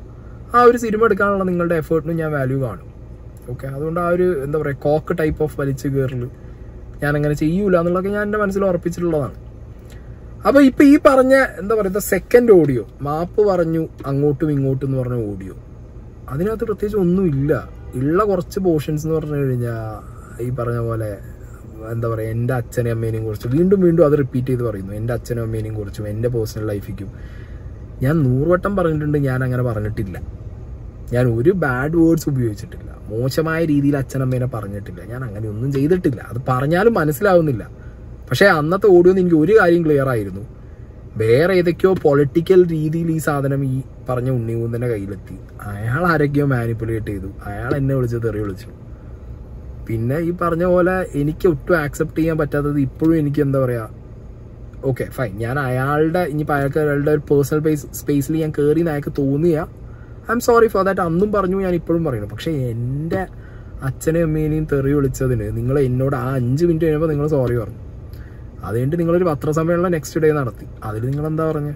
ആ ഒരു സിനിമ എടുക്കാനുള്ള നിങ്ങളുടെ എഫേർട്ടിനും ഞാൻ വാല്യൂ കാണും. ഓക്കെ, അതുകൊണ്ട് ആ ഒരു എന്താ പറയുക കോക്ക് ടൈപ്പ് ഓഫ് വലിച്ചു കയറൽ ഞാനങ്ങനെ ചെയ്യൂല എന്നുള്ളതൊക്കെ ഞാൻ എൻ്റെ മനസ്സിൽ ഉറപ്പിച്ചിട്ടുള്ളതാണ്. അപ്പോൾ ഇപ്പം ഈ പറഞ്ഞ എന്താ പറയുക സെക്കൻഡ് ഓഡിയോ, മാപ്പ് പറഞ്ഞു അങ്ങോട്ടും ഇങ്ങോട്ടും എന്ന് പറഞ്ഞ ഓഡിയോ, അതിനകത്ത് പ്രത്യേകിച്ച് ഒന്നുമില്ല. ഉള്ള കുറച്ച് പോർഷൻസ് എന്ന് പറഞ്ഞു കഴിഞ്ഞാൽ ഈ പറഞ്ഞ പോലെ എന്താ പറയുക എൻ്റെ അച്ഛനെയും അമ്മേനെയും കുറിച്ച് വീണ്ടും വീണ്ടും അത് റിപ്പീറ്റ് ചെയ്ത് പറയുന്നു. എൻ്റെ അച്ഛനും അമ്മേനെയും കുറിച്ചും എൻ്റെ പേഴ്സണൽ ലൈഫിക്കും ഞാൻ 100 വട്ടം പറഞ്ഞിട്ടുണ്ട്. ഞാൻ അങ്ങനെ പറഞ്ഞിട്ടില്ല. ഞാൻ ഒരു ബാഡ് വേർഡ്സ് ഉപയോഗിച്ചിട്ടില്ല. മോശമായ രീതിയിൽ അച്ഛനമ്മേനെ പറഞ്ഞിട്ടില്ല. ഞാൻ അങ്ങനെ ഒന്നും ചെയ്തിട്ടില്ല. അത് പറഞ്ഞാലും മനസ്സിലാവുന്നില്ല. പക്ഷേ അന്നത്തെ ഓഡിയോന്ന് എനിക്ക് ഒരു കാര്യം ക്ലിയർ ആയിരുന്നു. വേറെ ഏതൊക്കെയോ പൊളിറ്റിക്കൽ രീതിയിൽ ഈ സാധനം ഈ പറഞ്ഞ ഉണ്ണിമൂന്നൻ്റെ കയ്യിലെത്തി. അയാൾ ആരൊക്കെയോ മാനിപ്പുലേറ്റ് ചെയ്തു. അയാൾ എന്നെ വിളിച്ച് തെറി വിളിച്ചു. പിന്നെ ഈ പറഞ്ഞ പോലെ എനിക്ക് ഒട്ടും ആക്സെപ്റ്റ് ചെയ്യാൻ പറ്റാത്തത് ഇപ്പോഴും എനിക്ക് എന്താ പറയുക, ഓക്കെ ഫൈൻ, ഞാൻ അയാളുടെ ഇനിയിപ്പോൾ അയാളുടെ ഒരു പേഴ്സണൽ സ്പേസിൽ ഞാൻ കയറി അയാൾക്ക് തോന്നിയ I'm sorry for that. അന്നും പറഞ്ഞു, ഞാൻ ഇപ്പോഴും പറയുന്നു. പക്ഷേ എൻ്റെ അച്ഛനെയും അമ്മേനെയും തെറി വിളിച്ചതിന് നിങ്ങൾ എന്നോട് ആ 5 മിനിറ്റ് കഴിയുമ്പോൾ നിങ്ങൾ സോറി പറഞ്ഞു. അത് കഴിഞ്ഞിട്ട് നിങ്ങളൊരു പത്രസമ്മേളനം നെക്സ്റ്റ് ഡേ നടത്തി. അതിൽ നിങ്ങളെന്താ പറഞ്ഞത്?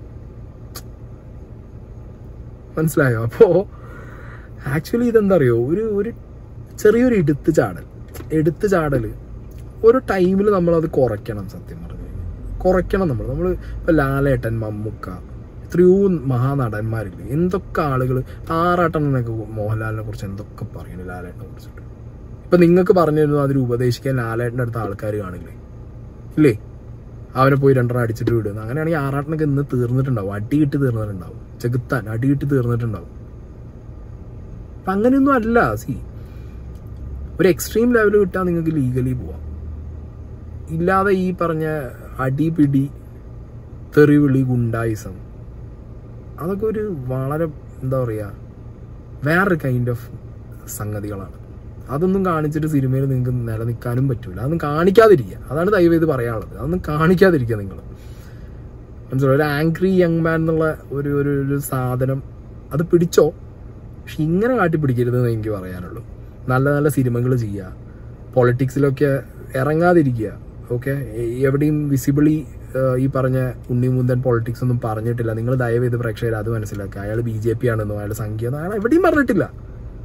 മനസ്സിലായോ? അപ്പോൾ ആക്ച്വലി ഇതെന്താ അറിയോ, ഒരു ചെറിയൊരു എടുത്ത് ചാടൽ ഒരു ടൈമിൽ നമ്മളത് കുറയ്ക്കണം. സത്യം പറഞ്ഞു കുറയ്ക്കണം. നമ്മൾ ഇപ്പോൾ ലാലേട്ടൻ, മമ്മൂക്ക, എത്രയോ മഹാനടന്മാരില്ലേ, എന്തൊക്കെ ആളുകൾ, ആറാട്ടനൊക്കെ മോഹൻലാലിനെ കുറിച്ച് എന്തൊക്കെ പറയുന്നു ലാലേട്ടനെ കുറിച്ചിട്ട്. ഇപ്പം നിങ്ങൾക്ക് പറഞ്ഞു തരുന്നു അതിൽ ഉപദേശിക്കാൻ ലാലേട്ടൻ്റെ അടുത്ത ആൾക്കാർ കാണില്ലേ, ഇല്ലേ? അവനെ പോയി 2 അടിച്ചിട്ട് വിടുന്നു. അങ്ങനെയാണെങ്കിൽ ആറാട്ടനൊക്കെ ഇന്ന് തീർന്നിട്ടുണ്ടാവും, അടികിട്ട് തീർന്നിട്ടുണ്ടാവും, ചെകുത്താൻ അടികിട്ട് തീർന്നിട്ടുണ്ടാവും. അപ്പം അങ്ങനെയൊന്നും അല്ല. ഒരു എക്സ്ട്രീം ലെവൽ കിട്ടാൻ നിങ്ങൾക്ക് ലീഗലി പോവാം. ഇല്ലാതെ ഈ പറഞ്ഞ അടിപിടി, തെറിവിളി, ഗുണ്ടായിസം, അതൊക്കെ ഒരു വളരെ എന്താ പറയുക വേറൊരു കൈൻഡ് ഓഫ് സംഗതികളാണ്. അതൊന്നും കാണിച്ചിട്ട് സിനിമയിൽ നിങ്ങൾക്ക് നിലനിൽക്കാനും പറ്റൂല. അതൊന്നും കാണിക്കാതിരിക്കുക. അതാണ് ദയവ് ചെയ്ത് പറയാനുള്ളത്. അതൊന്നും കാണിക്കാതിരിക്കുക നിങ്ങൾ. മനസ്സിലാവും? ഒരു ആംഗ്രി യങ് മാൻ എന്നുള്ള ഒരു സാധനം അത് പിടിച്ചോ, പക്ഷെ ഇങ്ങനെ കാട്ടി പിടിക്കരുതെന്ന് എനിക്ക് പറയാനുള്ളൂ. നല്ല നല്ല സിനിമകൾ ചെയ്യുക, പൊളിറ്റിക്സിലൊക്കെ ഇറങ്ങാതിരിക്കുക. ഓക്കെ, എവിടെയും വിസിബിളി ഈ പറഞ്ഞ ഉണ്ണിമുന്തൻ പൊളിറ്റിക്സ് ഒന്നും പറഞ്ഞിട്ടില്ല. നിങ്ങൾ ദയവ് ചെയ്ത് പ്രേക്ഷകർ അത് മനസ്സിലാക്കുക. അയാൾ BJP ആണെന്നോ അയാൾ സംഖ്യ എന്നോ അയാൾ എവിടെയും പറഞ്ഞിട്ടില്ല.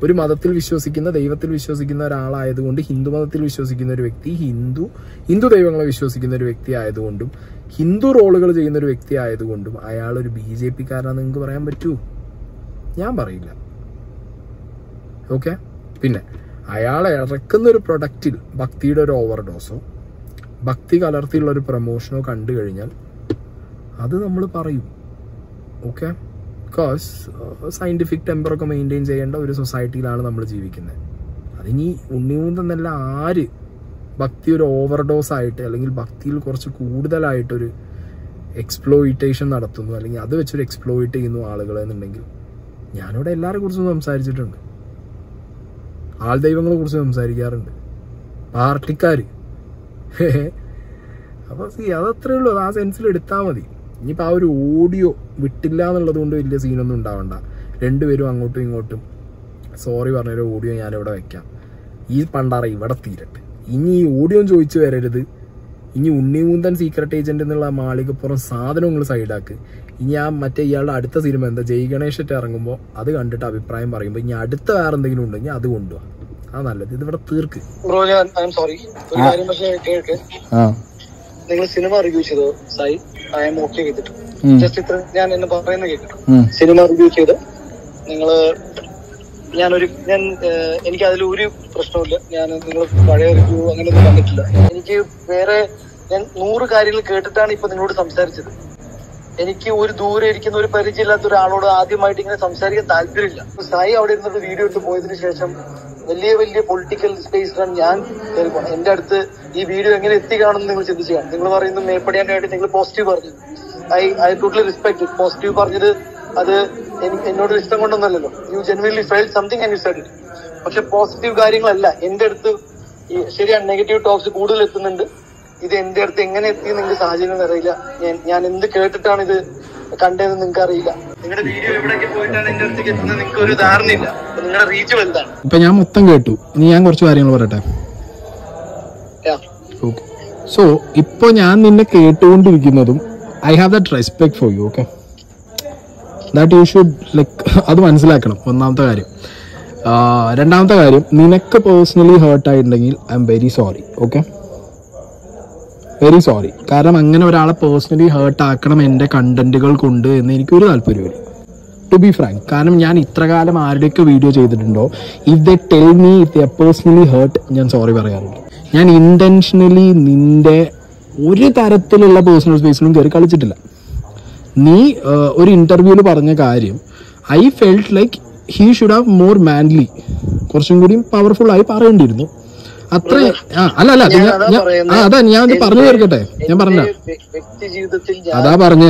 ഒരു മതത്തിൽ വിശ്വസിക്കുന്ന, ദൈവത്തിൽ വിശ്വസിക്കുന്ന ഒരാളായതുകൊണ്ട്, ഹിന്ദു മതത്തിൽ വിശ്വസിക്കുന്ന ഒരു വ്യക്തി, ഹിന്ദു ദൈവങ്ങളെ വിശ്വസിക്കുന്ന ഒരു വ്യക്തി ആയതുകൊണ്ടും, ഹിന്ദു റോളുകൾ ചെയ്യുന്ന ഒരു വ്യക്തി ആയതുകൊണ്ടും അയാളൊരു BJP കാരനാണെന്ന് നിങ്ങൾക്ക് പറയാൻ പറ്റൂ? ഞാൻ പറയില്ല. ഓക്കെ. പിന്നെ അയാളെ ഇറക്കുന്ന ഒരു പ്രൊഡക്റ്റിൽ ഭക്തിയുടെ ഒരു ഓവർഡോസോ ഭക്തി കലർത്തിയുള്ള ഒരു പ്രൊമോഷനോ കണ്ടു കഴിഞ്ഞാൽ അത് നമ്മൾ പറയും. ഓക്കെ. ബിക്കോസ് സയന്റിഫിക് ടെമ്പറൊക്കെ മെയിൻറ്റെയിൻ ചെയ്യേണ്ട ഒരു സൊസൈറ്റിയിലാണ് നമ്മൾ ജീവിക്കുന്നത്. അതിനി ഉണ്ണിമൂന്നെന്നല്ല ആര് ഭക്തി ഒരു ഓവർഡോസ് ആയിട്ട് അല്ലെങ്കിൽ ഭക്തിയിൽ കുറച്ച് കൂടുതലായിട്ടൊരു എക്സ്പ്ലോയിറ്റേഷൻ നടത്തുന്നു, അല്ലെങ്കിൽ അത് വെച്ചൊരു എക്സ്പ്ലോയിറ്റ് ചെയ്യുന്നു ആളുകളെന്നുണ്ടെങ്കിൽ, ഞാനിവിടെ എല്ലാവരെ കുറിച്ചും സംസാരിച്ചിട്ടുണ്ട്. ആൾ ദൈവങ്ങളെ കുറിച്ച് സംസാരിക്കാറുണ്ട്, പാർട്ടിക്കാർ. അപ്പോൾ അതത്രേ ഉള്ളൂ. ആ സെൻസിൽ എടുത്താൽ മതി. ഇനിയിപ്പോൾ ആ ഒരു ഓഡിയോ വിട്ടില്ല എന്നുള്ളത് കൊണ്ട് വലിയ സീനൊന്നും ഉണ്ടാവണ്ട. രണ്ടുപേരും അങ്ങോട്ടും ഇങ്ങോട്ടും സോറി പറഞ്ഞൊരു ഓഡിയോ ഞാനിവിടെ വെക്കാം. ഈ പണ്ടാറ ഇവിടെ തീരട്ടെ. ഇനി ഈ ഓഡിയോ ചോദിച്ചു വരരുത്. ഇനി ഉണ്ണിമൂന്തൻ സീക്രട്ട് ഏജന്റ് എന്നുള്ള മാളികപ്പുറം സാധനം നിങ്ങൾ സൈഡാക്ക്. ഇനി ആ മറ്റേ ഇയാളുടെ അടുത്ത സിനിമ എന്താ ജയ് ഗണേഷറ്റ് ഇറങ്ങുമ്പോൾ അത് കണ്ടിട്ട് അഭിപ്രായം പറയുമ്പോൾ ഇനി അടുത്ത വേറെ എന്തെങ്കിലും ഉണ്ടെങ്കിൽ അത് കൊണ്ടുപോവാ. ആ നല്ലത്. ഇത് ഇവിടെ തീർക്ക്. നിങ്ങൾ സിനിമ റിവ്യൂ ചെയ്തോ സായി? ഐ എം ഓക്കെ ചെയ്തിട്ട് ജസ്റ്റ് ഇത്ര ഞാൻ എന്നെ പറയുന്ന കേട്ടു. സിനിമ റിവ്യൂ ചെയ്ത് നിങ്ങള് എനിക്ക് അതിൽ ഒരു പ്രശ്നമില്ല. നിങ്ങൾ പഴയ റിവ്യൂ അങ്ങനെയൊന്നും കണ്ടിട്ടില്ല. എനിക്ക് വേറെ ഞാൻ 100 കാര്യങ്ങൾ കേട്ടിട്ടാണ് ഇപ്പൊ നിങ്ങളോട് സംസാരിച്ചത്. എനിക്ക് ഒരു ദൂരെ ഇരിക്കുന്ന ഒരു പരിചയമില്ലാത്ത ഒരാളോട് ആദ്യമായിട്ട് ഇങ്ങനെ സംസാരിക്കാൻ താല്പര്യമില്ല. സായി അവിടെ ഇരുന്നിട്ട് വീഡിയോ എടുത്ത് പോയതിനു ശേഷം വലിയ വലിയ പൊളിറ്റിക്കൽ സ്പേസിലാണ് ഞാൻ കയറി പോകണം. എന്റെ അടുത്ത് ഈ വീഡിയോ എങ്ങനെ എത്തിക്കാണെന്ന് നിങ്ങൾ ചിന്തിച്ചു കാണും. നിങ്ങൾ പറയുന്നത് മേപ്പടിയാനായിട്ട് നിങ്ങൾ പോസിറ്റീവ് പറഞ്ഞു. I totally respect. പോസിറ്റീവ് പറഞ്ഞത് അത് എന്നോട് ഇഷ്ടം കൊണ്ടൊന്നല്ലോ. You genuinely felt something and you said it. പക്ഷെ പോസിറ്റീവ് കാര്യങ്ങളല്ല എന്റെ അടുത്ത്. ശരിയാണ്, നെഗറ്റീവ് ടോക്സ് കൂടുതൽ എത്തുന്നുണ്ട്. ഇത് എന്റെ അടുത്ത് എങ്ങനെ എത്തി നിങ്ങൾക്ക് സാഹചര്യം അറിയില്ല. ഞാൻ എന്ത് കേട്ടിട്ടാണ് ഇത് കണ്ടതെന്ന് നിങ്ങൾക്ക് അറിയില്ല. നിങ്ങളുടെ വീഡിയോ എവിടെയൊക്കെ പോയിട്ടാണ് എന്റെ അടുത്തേക്ക് എത്തുന്നത് നിങ്ങൾക്ക് ഒരു ധാരണയില്ല. നിങ്ങളുടെ റീച്ച് വലുതാണ്. ഇപ്പൊ ഞാൻ മൊത്തം കേട്ടു. ഇനി ഞാൻ കുറച്ച് കാര്യങ്ങൾ പറയട്ടെ. സോ ഇപ്പൊ ഞാൻ നിന്നെ കേട്ടുകൊണ്ടിരിക്കുന്നതും I have that respect for you. Okay, that you should അത് മനസ്സിലാക്കണം. ഒന്നാമത്തെ കാര്യം. രണ്ടാമത്തെ കാര്യം, നിനക്ക് പേഴ്സണലി ഹേർട്ട് ആയിട്ടുണ്ടെങ്കിൽ I'm very sorry. Okay, very sorry. കാരണം അങ്ങനെ ഒരാളെ പേഴ്സണലി ഹേർട്ട് ആക്കണം എൻ്റെ കണ്ടന്റുകൾ കൊണ്ട് എന്ന് എനിക്കൊരു താല്പര്യമില്ല, ടു ബി ഫ്രാങ്ക്. കാരണം ഞാൻ ഇത്ര കാലം ആരുടെയൊക്കെ വീഡിയോ ചെയ്തിട്ടുണ്ടോ, if they tell me if they personally hurt, ഞാൻ സോറി പറയാറുണ്ട്. ഞാൻ ഇന്റൻഷനലി നിന്റെ ഒരു തരത്തിലുള്ള പേഴ്സണൽ സ്പേസിലും കയറി കളിച്ചിട്ടില്ല. നീ ഒരു ഇന്റർവ്യൂവിൽ പറഞ്ഞ കാര്യം I felt like he should have more manly, കുറച്ചും കൂടി പവർഫുൾ ആയി പറയേണ്ടിയിരുന്നു. അത്ര അല്ല അതാ ഞാൻ പറഞ്ഞു തീർക്കട്ടെ. ഞാൻ പറഞ്ഞ അതാ പറഞ്ഞേ.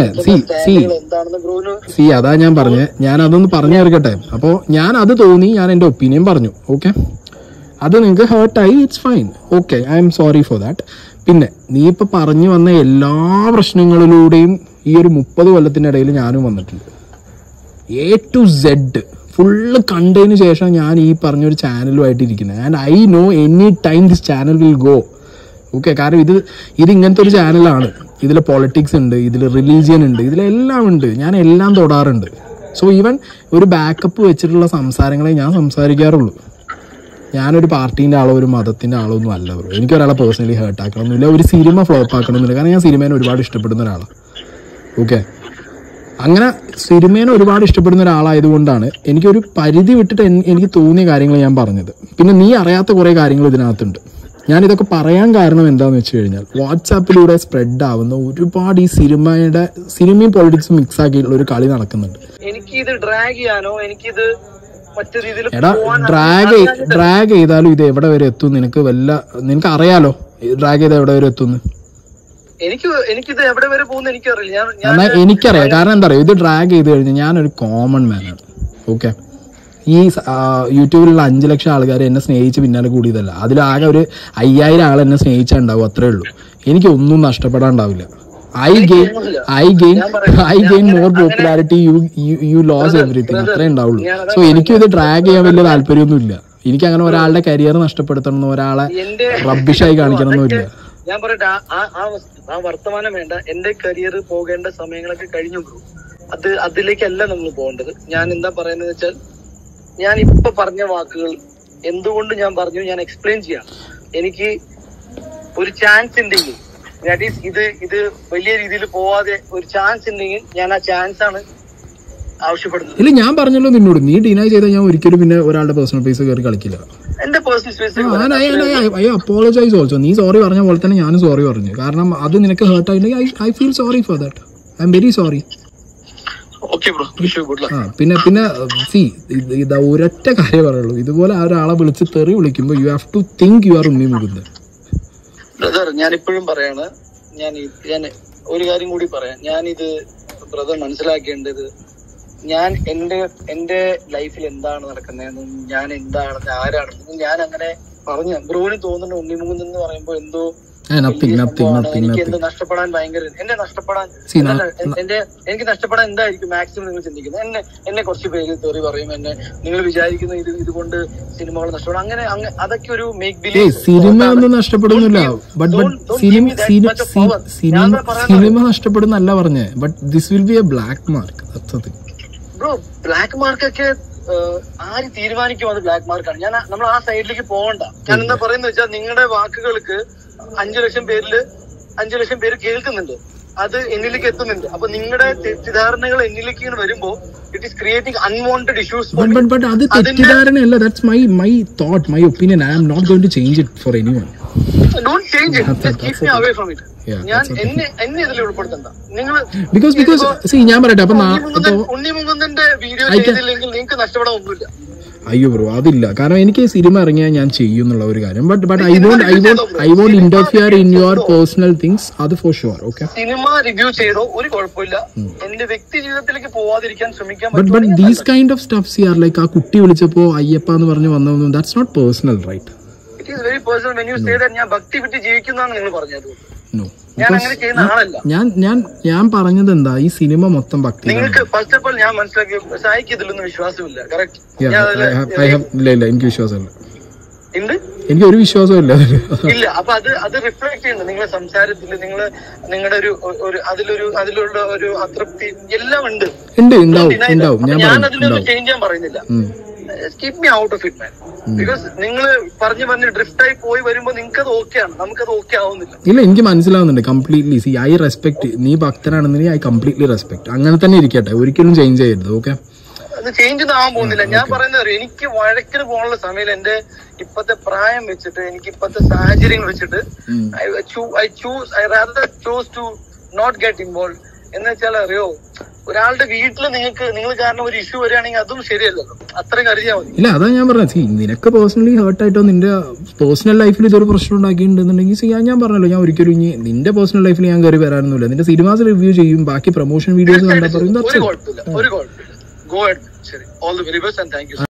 സി അതാ ഞാൻ പറഞ്ഞേ. ഞാൻ അതൊന്ന് പറഞ്ഞു തീർക്കട്ടെ. അപ്പോ ഞാൻ അത് തോന്നി, ഞാൻ എന്റെ ഒപ്പീനിയൻ പറഞ്ഞു. ഓക്കെ, അത് നിങ്ങൾക്ക് ഹേർട്ടായി, it's fine. Okay, I'm sorry for that. പിന്നെ നീ ഇപ്പൊ പറഞ്ഞു വന്ന എല്ലാ പ്രശ്നങ്ങളിലൂടെയും ഈ ഒരു 30 കൊല്ലത്തിന്റെ ഇടയിൽ ഞാനും വന്നിട്ടുണ്ട്. A to Z ഫുള്ള് കണ്ടതിന് ശേഷം ഞാൻ ഈ പറഞ്ഞൊരു ചാനലുമായിട്ട് ഇരിക്കുന്നത്. And I know any time this channel will go. Okay, കാരണം ഇത് ഇങ്ങനത്തെ ഒരു ചാനലാണ്. ഇതിൽ പൊളിറ്റിക്സ് ഉണ്ട്, ഇതിൽ റിലീജിയൻ ഉണ്ട്, ഇതിലെല്ലാം ഉണ്ട്. ഞാൻ എല്ലാം തൊടാറുണ്ട്. സോ ഈവൻ ഒരു ബാക്കപ്പ് വെച്ചിട്ടുള്ള സംസാരങ്ങളെ ഞാൻ സംസാരിക്കാറുള്ളൂ. ഞാനൊരു പാർട്ടീൻ്റെ ആളോ ഒരു മതത്തിൻ്റെ ആളോ ഒന്നും അല്ല ബ്രോ. എനിക്കൊരാളെ പേഴ്സണലി ഹേർട്ട് ആക്കണമെന്നില്ല, ഒരു സിനിമ ഫ്ലോപ്പ് ആക്കണമെന്നില്ല. കാരണം ഞാൻ സിനിമേനെ ഒരുപാട് ഇഷ്ടപ്പെടുന്ന ഒരാളാണ്. ഓക്കെ, അങ്ങനെ സിനിമേനെ ഒരുപാട് ഇഷ്ടപ്പെടുന്ന ഒരാളായതുകൊണ്ടാണ് എനിക്കൊരു പരിധി വിട്ടിട്ട് എനിക്ക് തോന്നിയ കാര്യങ്ങൾ ഞാൻ പറഞ്ഞത്. പിന്നെ നീ അറിയാത്ത കുറേ കാര്യങ്ങൾ ഇതിനകത്തുണ്ട്. ഞാനിതൊക്കെ പറയാൻ കാരണം എന്താണെന്ന് വെച്ച് കഴിഞ്ഞാൽ വാട്സാപ്പിലൂടെ സ്പ്രെഡ് ആവുന്ന ഒരുപാട് ഈ സിനിമയും പൊളിറ്റിക്സും മിക്സ് ആക്കിയിട്ടുള്ള ഒരു കളി നടക്കുന്നുണ്ട്. എനിക്കിത് ഡ്രാഗ് ചെയ്യാനോ എനിക്കിത് എടാ ഡ്രാഗ് ചെയ്താലും ഇത് എവിടെ വരെ എത്തും നിനക്ക് അറിയാലോ. ഡ്രാഗ് ചെയ്താൽ എവിടെ വരെ എത്തുന്നു എനിക്കിത് എവിടെ വരെ പോകുന്ന എനിക്കറിയില്ല. എനിക്കറിയാം. കാരണം എന്താ പറയുക, ഇത് ഡ്രാഗ് ചെയ്ത് കഴിഞ്ഞാൽ ഞാനൊരു കോമൺ മാനാണ്. ഓക്കെ, ഈ യൂട്യൂബിലുള്ള 5 ലക്ഷം ആൾക്കാർ എന്നെ സ്നേഹിച്ച് പിന്നാലെ കൂടിയതല്ല. അതിലാകെ ഒരു 5000 ആൾ എന്നെ സ്നേഹിച്ചുണ്ടാവും, അത്രേ ഉള്ളൂ. എനിക്കൊന്നും നഷ്ടപ്പെടാണ്ടാവില്ല. I gain more popularity, you lose everything. അത്രേ ഉണ്ടാവുള്ളൂ. സോ എനിക്കും ഇത് ഡ്രാഗ് ചെയ്യാൻ വലിയ താല്പര്യമൊന്നുമില്ല. എനിക്ക് അങ്ങനെ ഒരാളുടെ കരിയർ നഷ്ടപ്പെടുത്തണമെന്നോ ഒരാളെ റബ്ബിഷായി കാണിക്കണമെന്നില്ല. ഞാൻ പറയട്ടെ, ആ വർത്തമാനം വേണ്ട. എന്റെ കരിയർ പോകേണ്ട സമയങ്ങളൊക്കെ കഴിഞ്ഞു ബ്രോ. അതിലേക്കല്ല നമ്മൾ പോകേണ്ടത്. ഞാൻ എന്താ പറയുന്നത് വെച്ചാൽ ഞാൻ ഇപ്പൊ പറഞ്ഞ വാക്കുകൾ എന്തുകൊണ്ട് ഞാൻ പറഞ്ഞു, ഞാൻ എക്സ്പ്ലെയിൻ ചെയ്യാം. എനിക്ക് ഒരു ചാൻസ് ഉണ്ടെങ്കിൽ, ദാറ്റ് ഈസ് ഇത് വലിയ രീതിയിൽ പോവാതെ ഒരു ചാൻസ് ഉണ്ടെങ്കിൽ ഞാൻ ആ ചാൻസ് ആണ് ആവശ്യപ്പെടുന്നത്. ഇല്ല, ഞാൻ പറഞ്ഞല്ലോ നിന്നോട്, നീ ഡിനൈ ചെയ്താൽ ഞാൻ ഒരിക്കലും പിന്നെ ഒരാളുടെ പേഴ്സണൽ സ്പേസ് കയറി കളിക്കില്ല. എന്റെ personal space I apologize also. നീ സോറി പറഞ്ഞ പോലെ തന്നെ ഞാനും സോറി പറഞ്ഞു. കാരണം അത് നിനക്ക് ഹേർട്ട് ആയിട്ടുണ്ടെങ്കിൽ I feel sorry for that. I'm very sorry. പിന്നെ സി ഇത് ഒരൊറ്റ കാര്യം പറയുള്ളൂ, ഇതുപോലെ ആ ഒരാളെ വിളിച്ച് തെറി വിളിക്കുമ്പോ you have to think you are Unni Mukundan. Brother, ഞാൻ ഇപ്പോഴും പറയാണ്, ഞാൻ ഒരു കാര്യം കൂടി പറയാം. ഞാനിത് ബ്രദർ മനസ്സിലാക്കേണ്ടത്, ഞാൻ എന്റെ ലൈഫിൽ എന്താണ് നടക്കുന്നതെന്നും ഞാൻ എന്താണെന്ന് ആരാണെന്നും ഞാൻ അങ്ങനെ പറഞ്ഞു. ബ്രോന് തോന്നുന്നു ഉണ്ണി മുകുന്ദൻ എന്ന് പറയുമ്പോ എന്തോ എനിക്ക് എന്തോ നഷ്ടപ്പെടാൻ ഭയങ്കര എനിക്ക് നഷ്ടപ്പെടാൻ എന്തായിരിക്കും മാക്സിമം നിങ്ങൾ ചിന്തിക്കുന്നത്? എന്നെ കുറച്ച് പേര് തെറി പറയും, എന്നെ നിങ്ങൾ വിചാരിക്കുന്ന ഇതുകൊണ്ട് സിനിമകൾ നഷ്ടപ്പെടും, അങ്ങനെ അതൊക്കെ ഒരു മേക്ക് ബിലീവ്. സിനിമ ഒന്നും നഷ്ടപ്പെടുന്നില്ല, സിനിമ നഷ്ടപ്പെടുന്നല്ല പറഞ്ഞേ, but this will be a black mark. Bro, black മാർക്കൊക്കെ ആര് തീരുമാനിക്കും? അത് ബ്ലാക്ക് മാർക്കാണ്. നമ്മൾ ആ സൈഡിലേക്ക് പോകണ്ട. ഞാൻ എന്താ പറയുന്നത് വെച്ചാൽ, നിങ്ങളുടെ വാക്കുകൾക്ക് 5 ലക്ഷം പേര് കേൾക്കുന്നുണ്ട്, അത് എന്നിലേക്ക് എത്തുന്നുണ്ട്. അപ്പൊ നിങ്ങളുടെ തെറ്റിദ്ധാരണകൾ എന്നിലേക്ക് ഇങ്ങനെ വരുമ്പോ it is creating unwanted issues. But അത് തെറ്റിദ്ധാരണയല്ല, that's my thought, my opinion. I am not going to change it for anyone. Don't change it, just keep me away from it. ഞാൻ എന്നെ ഇതിൽ ഉൾപ്പെടുത്തണ്ട. നിങ്ങൾ ഞാൻ പറയട്ടെ, അപ്പൊ ഉണ്ണി മുകുന്ദന്റെ വീഡിയോ ചെയ്തില്ലെങ്കിൽ നിങ്ങൾക്ക് നഷ്ടപ്പെടാൻ ഒന്നുമില്ല. അയ്യോ ബ്രോ, അതില്ല. കാരണം എനിക്ക് സിനിമ ഇറങ്ങിയാൽ ഞാൻ ചെയ്യും എന്നുള്ള ഒരു കാര്യം. But I won't interfere in your personal things, അത് for sure. Okay, cinema review ചെയ്തോ ഒരു കുഴപ്പമില്ല, എന്റെ വ്യക്തി ജീവിതത്തിലേക്ക് പോവാതിരിക്കാൻ ശ്രമിക്കാൻ. But these kind of stuffs are like, ആ കുട്ടി വിളിച്ചപ്പോ അയ്യപ്പ എന്ന് പറഞ്ഞു വന്നതൊന്നും that's not personal, right? It is very personal when you say that ഞാൻ ഭക്തി വിട്ട് ജീവിക്കുന്നതാണ് നിങ്ങൾ പറഞ്ഞത്. ഞാൻ അങ്ങനെ ചെയ്യുന്ന ആളല്ല. ഞാൻ പറഞ്ഞത് എന്താ, ഈ സിനിമ മൊത്തം ഭക്തി. നിങ്ങൾക്ക് ഫസ്റ്റ് ഓഫ് ഓൾ ഞാൻ മനസ്സിലാക്കി, സായിക്ക് ഇതിലൊന്നും വിശ്വാസമില്ല. കറക്റ്റ്? ഇല്ല, എനിക്ക് വിശ്വാസമില്ല. എനിക്ക് ഒരു വിശ്വാസമില്ല ഇല്ല. അപ്പൊ അത് റിഫ്ലക്ട് ചെയ്യുന്നു നിങ്ങളുടെ സംസാരത്തിൽ, നിങ്ങളുടെ അതിലുള്ള ഒരു അതൃപ്തി എല്ലാം ഉണ്ട്. ഞാൻ അതിലൊന്നും ചേഞ്ച് ചെയ്യാൻ പറയുന്നില്ല. Keep me out of it man. Because നിങ്ങൾ പറഞ്ഞ് ഡ്രിഫ്റ്റ് ആയി പോയി വരുമ്പോ നിങ്ങൾക്ക് അത് ഓക്കെയാണ്, നമുക്കത് ഓക്കെ ആവുന്നില്ല. ഇല്ല, എനിക്ക് മനസ്സിലാവുന്നുണ്ട് കംപ്ലീറ്റ്ലി. C, I respect. നീ ഭക്തനാണെന്ന് ഐ കംപ്ലീറ്റ്ലി റെസ്പെക്ട്. അങ്ങനെ തന്നെ ഇരിക്കട്ടെ, ഒരിക്കലും ചേഞ്ച് ചെയ്യരുത്. ഓക്കെ, അത് ചേഞ്ച് ഒന്നും ആവാൻ പോകുന്നില്ല. ഞാൻ പറയുന്നത്, എനിക്ക് വഴക്കിന് പോകാനുള്ള സമയം എന്റെ ഇപ്പത്തെ പ്രായം വെച്ചിട്ട്, എനിക്ക് ഇപ്പത്തെ സാഹചര്യങ്ങൾ വെച്ചിട്ട് I choose to not get involve. എന്ന് വെച്ചാൽ അറിയോ, ഒരാളുടെ വീട്ടില് നിങ്ങൾ കാരണം ഒരു ഇഷ്യൂ വരികയാണെങ്കിൽ അതും ശരിയല്ലല്ലോ. അത്രയും കരുതിയാൽ മതി. ഇല്ല, അതാ ഞാൻ പറഞ്ഞത്. നിനക്ക് പേഴ്സണലി ഹേർട്ട് ആയിട്ടോ നിന്റെ പേഴ്സണൽ ലൈഫിൽ ഇതൊരു പ്രശ്നം ഉണ്ടാക്കിയിട്ടുണ്ടെന്നുണ്ടെങ്കിൽ ഞാൻ പറഞ്ഞല്ലോ, ഞാൻ ഒരിക്കലും ഇനി നിന്റെ പേഴ്സണൽ ലൈഫിൽ ഞാൻ കയറി വരാനൊന്നുമില്ല. നിന്റെ സിനിമാസ് റിവ്യൂ ചെയ്യും, ബാക്കി പ്രൊമോഷൻ വീഡിയോസ് കണ്ടാൽ പറയും. ഒരു കുഴപ്പമില്ല. Go ahead. ശരി, all the very best and thank U.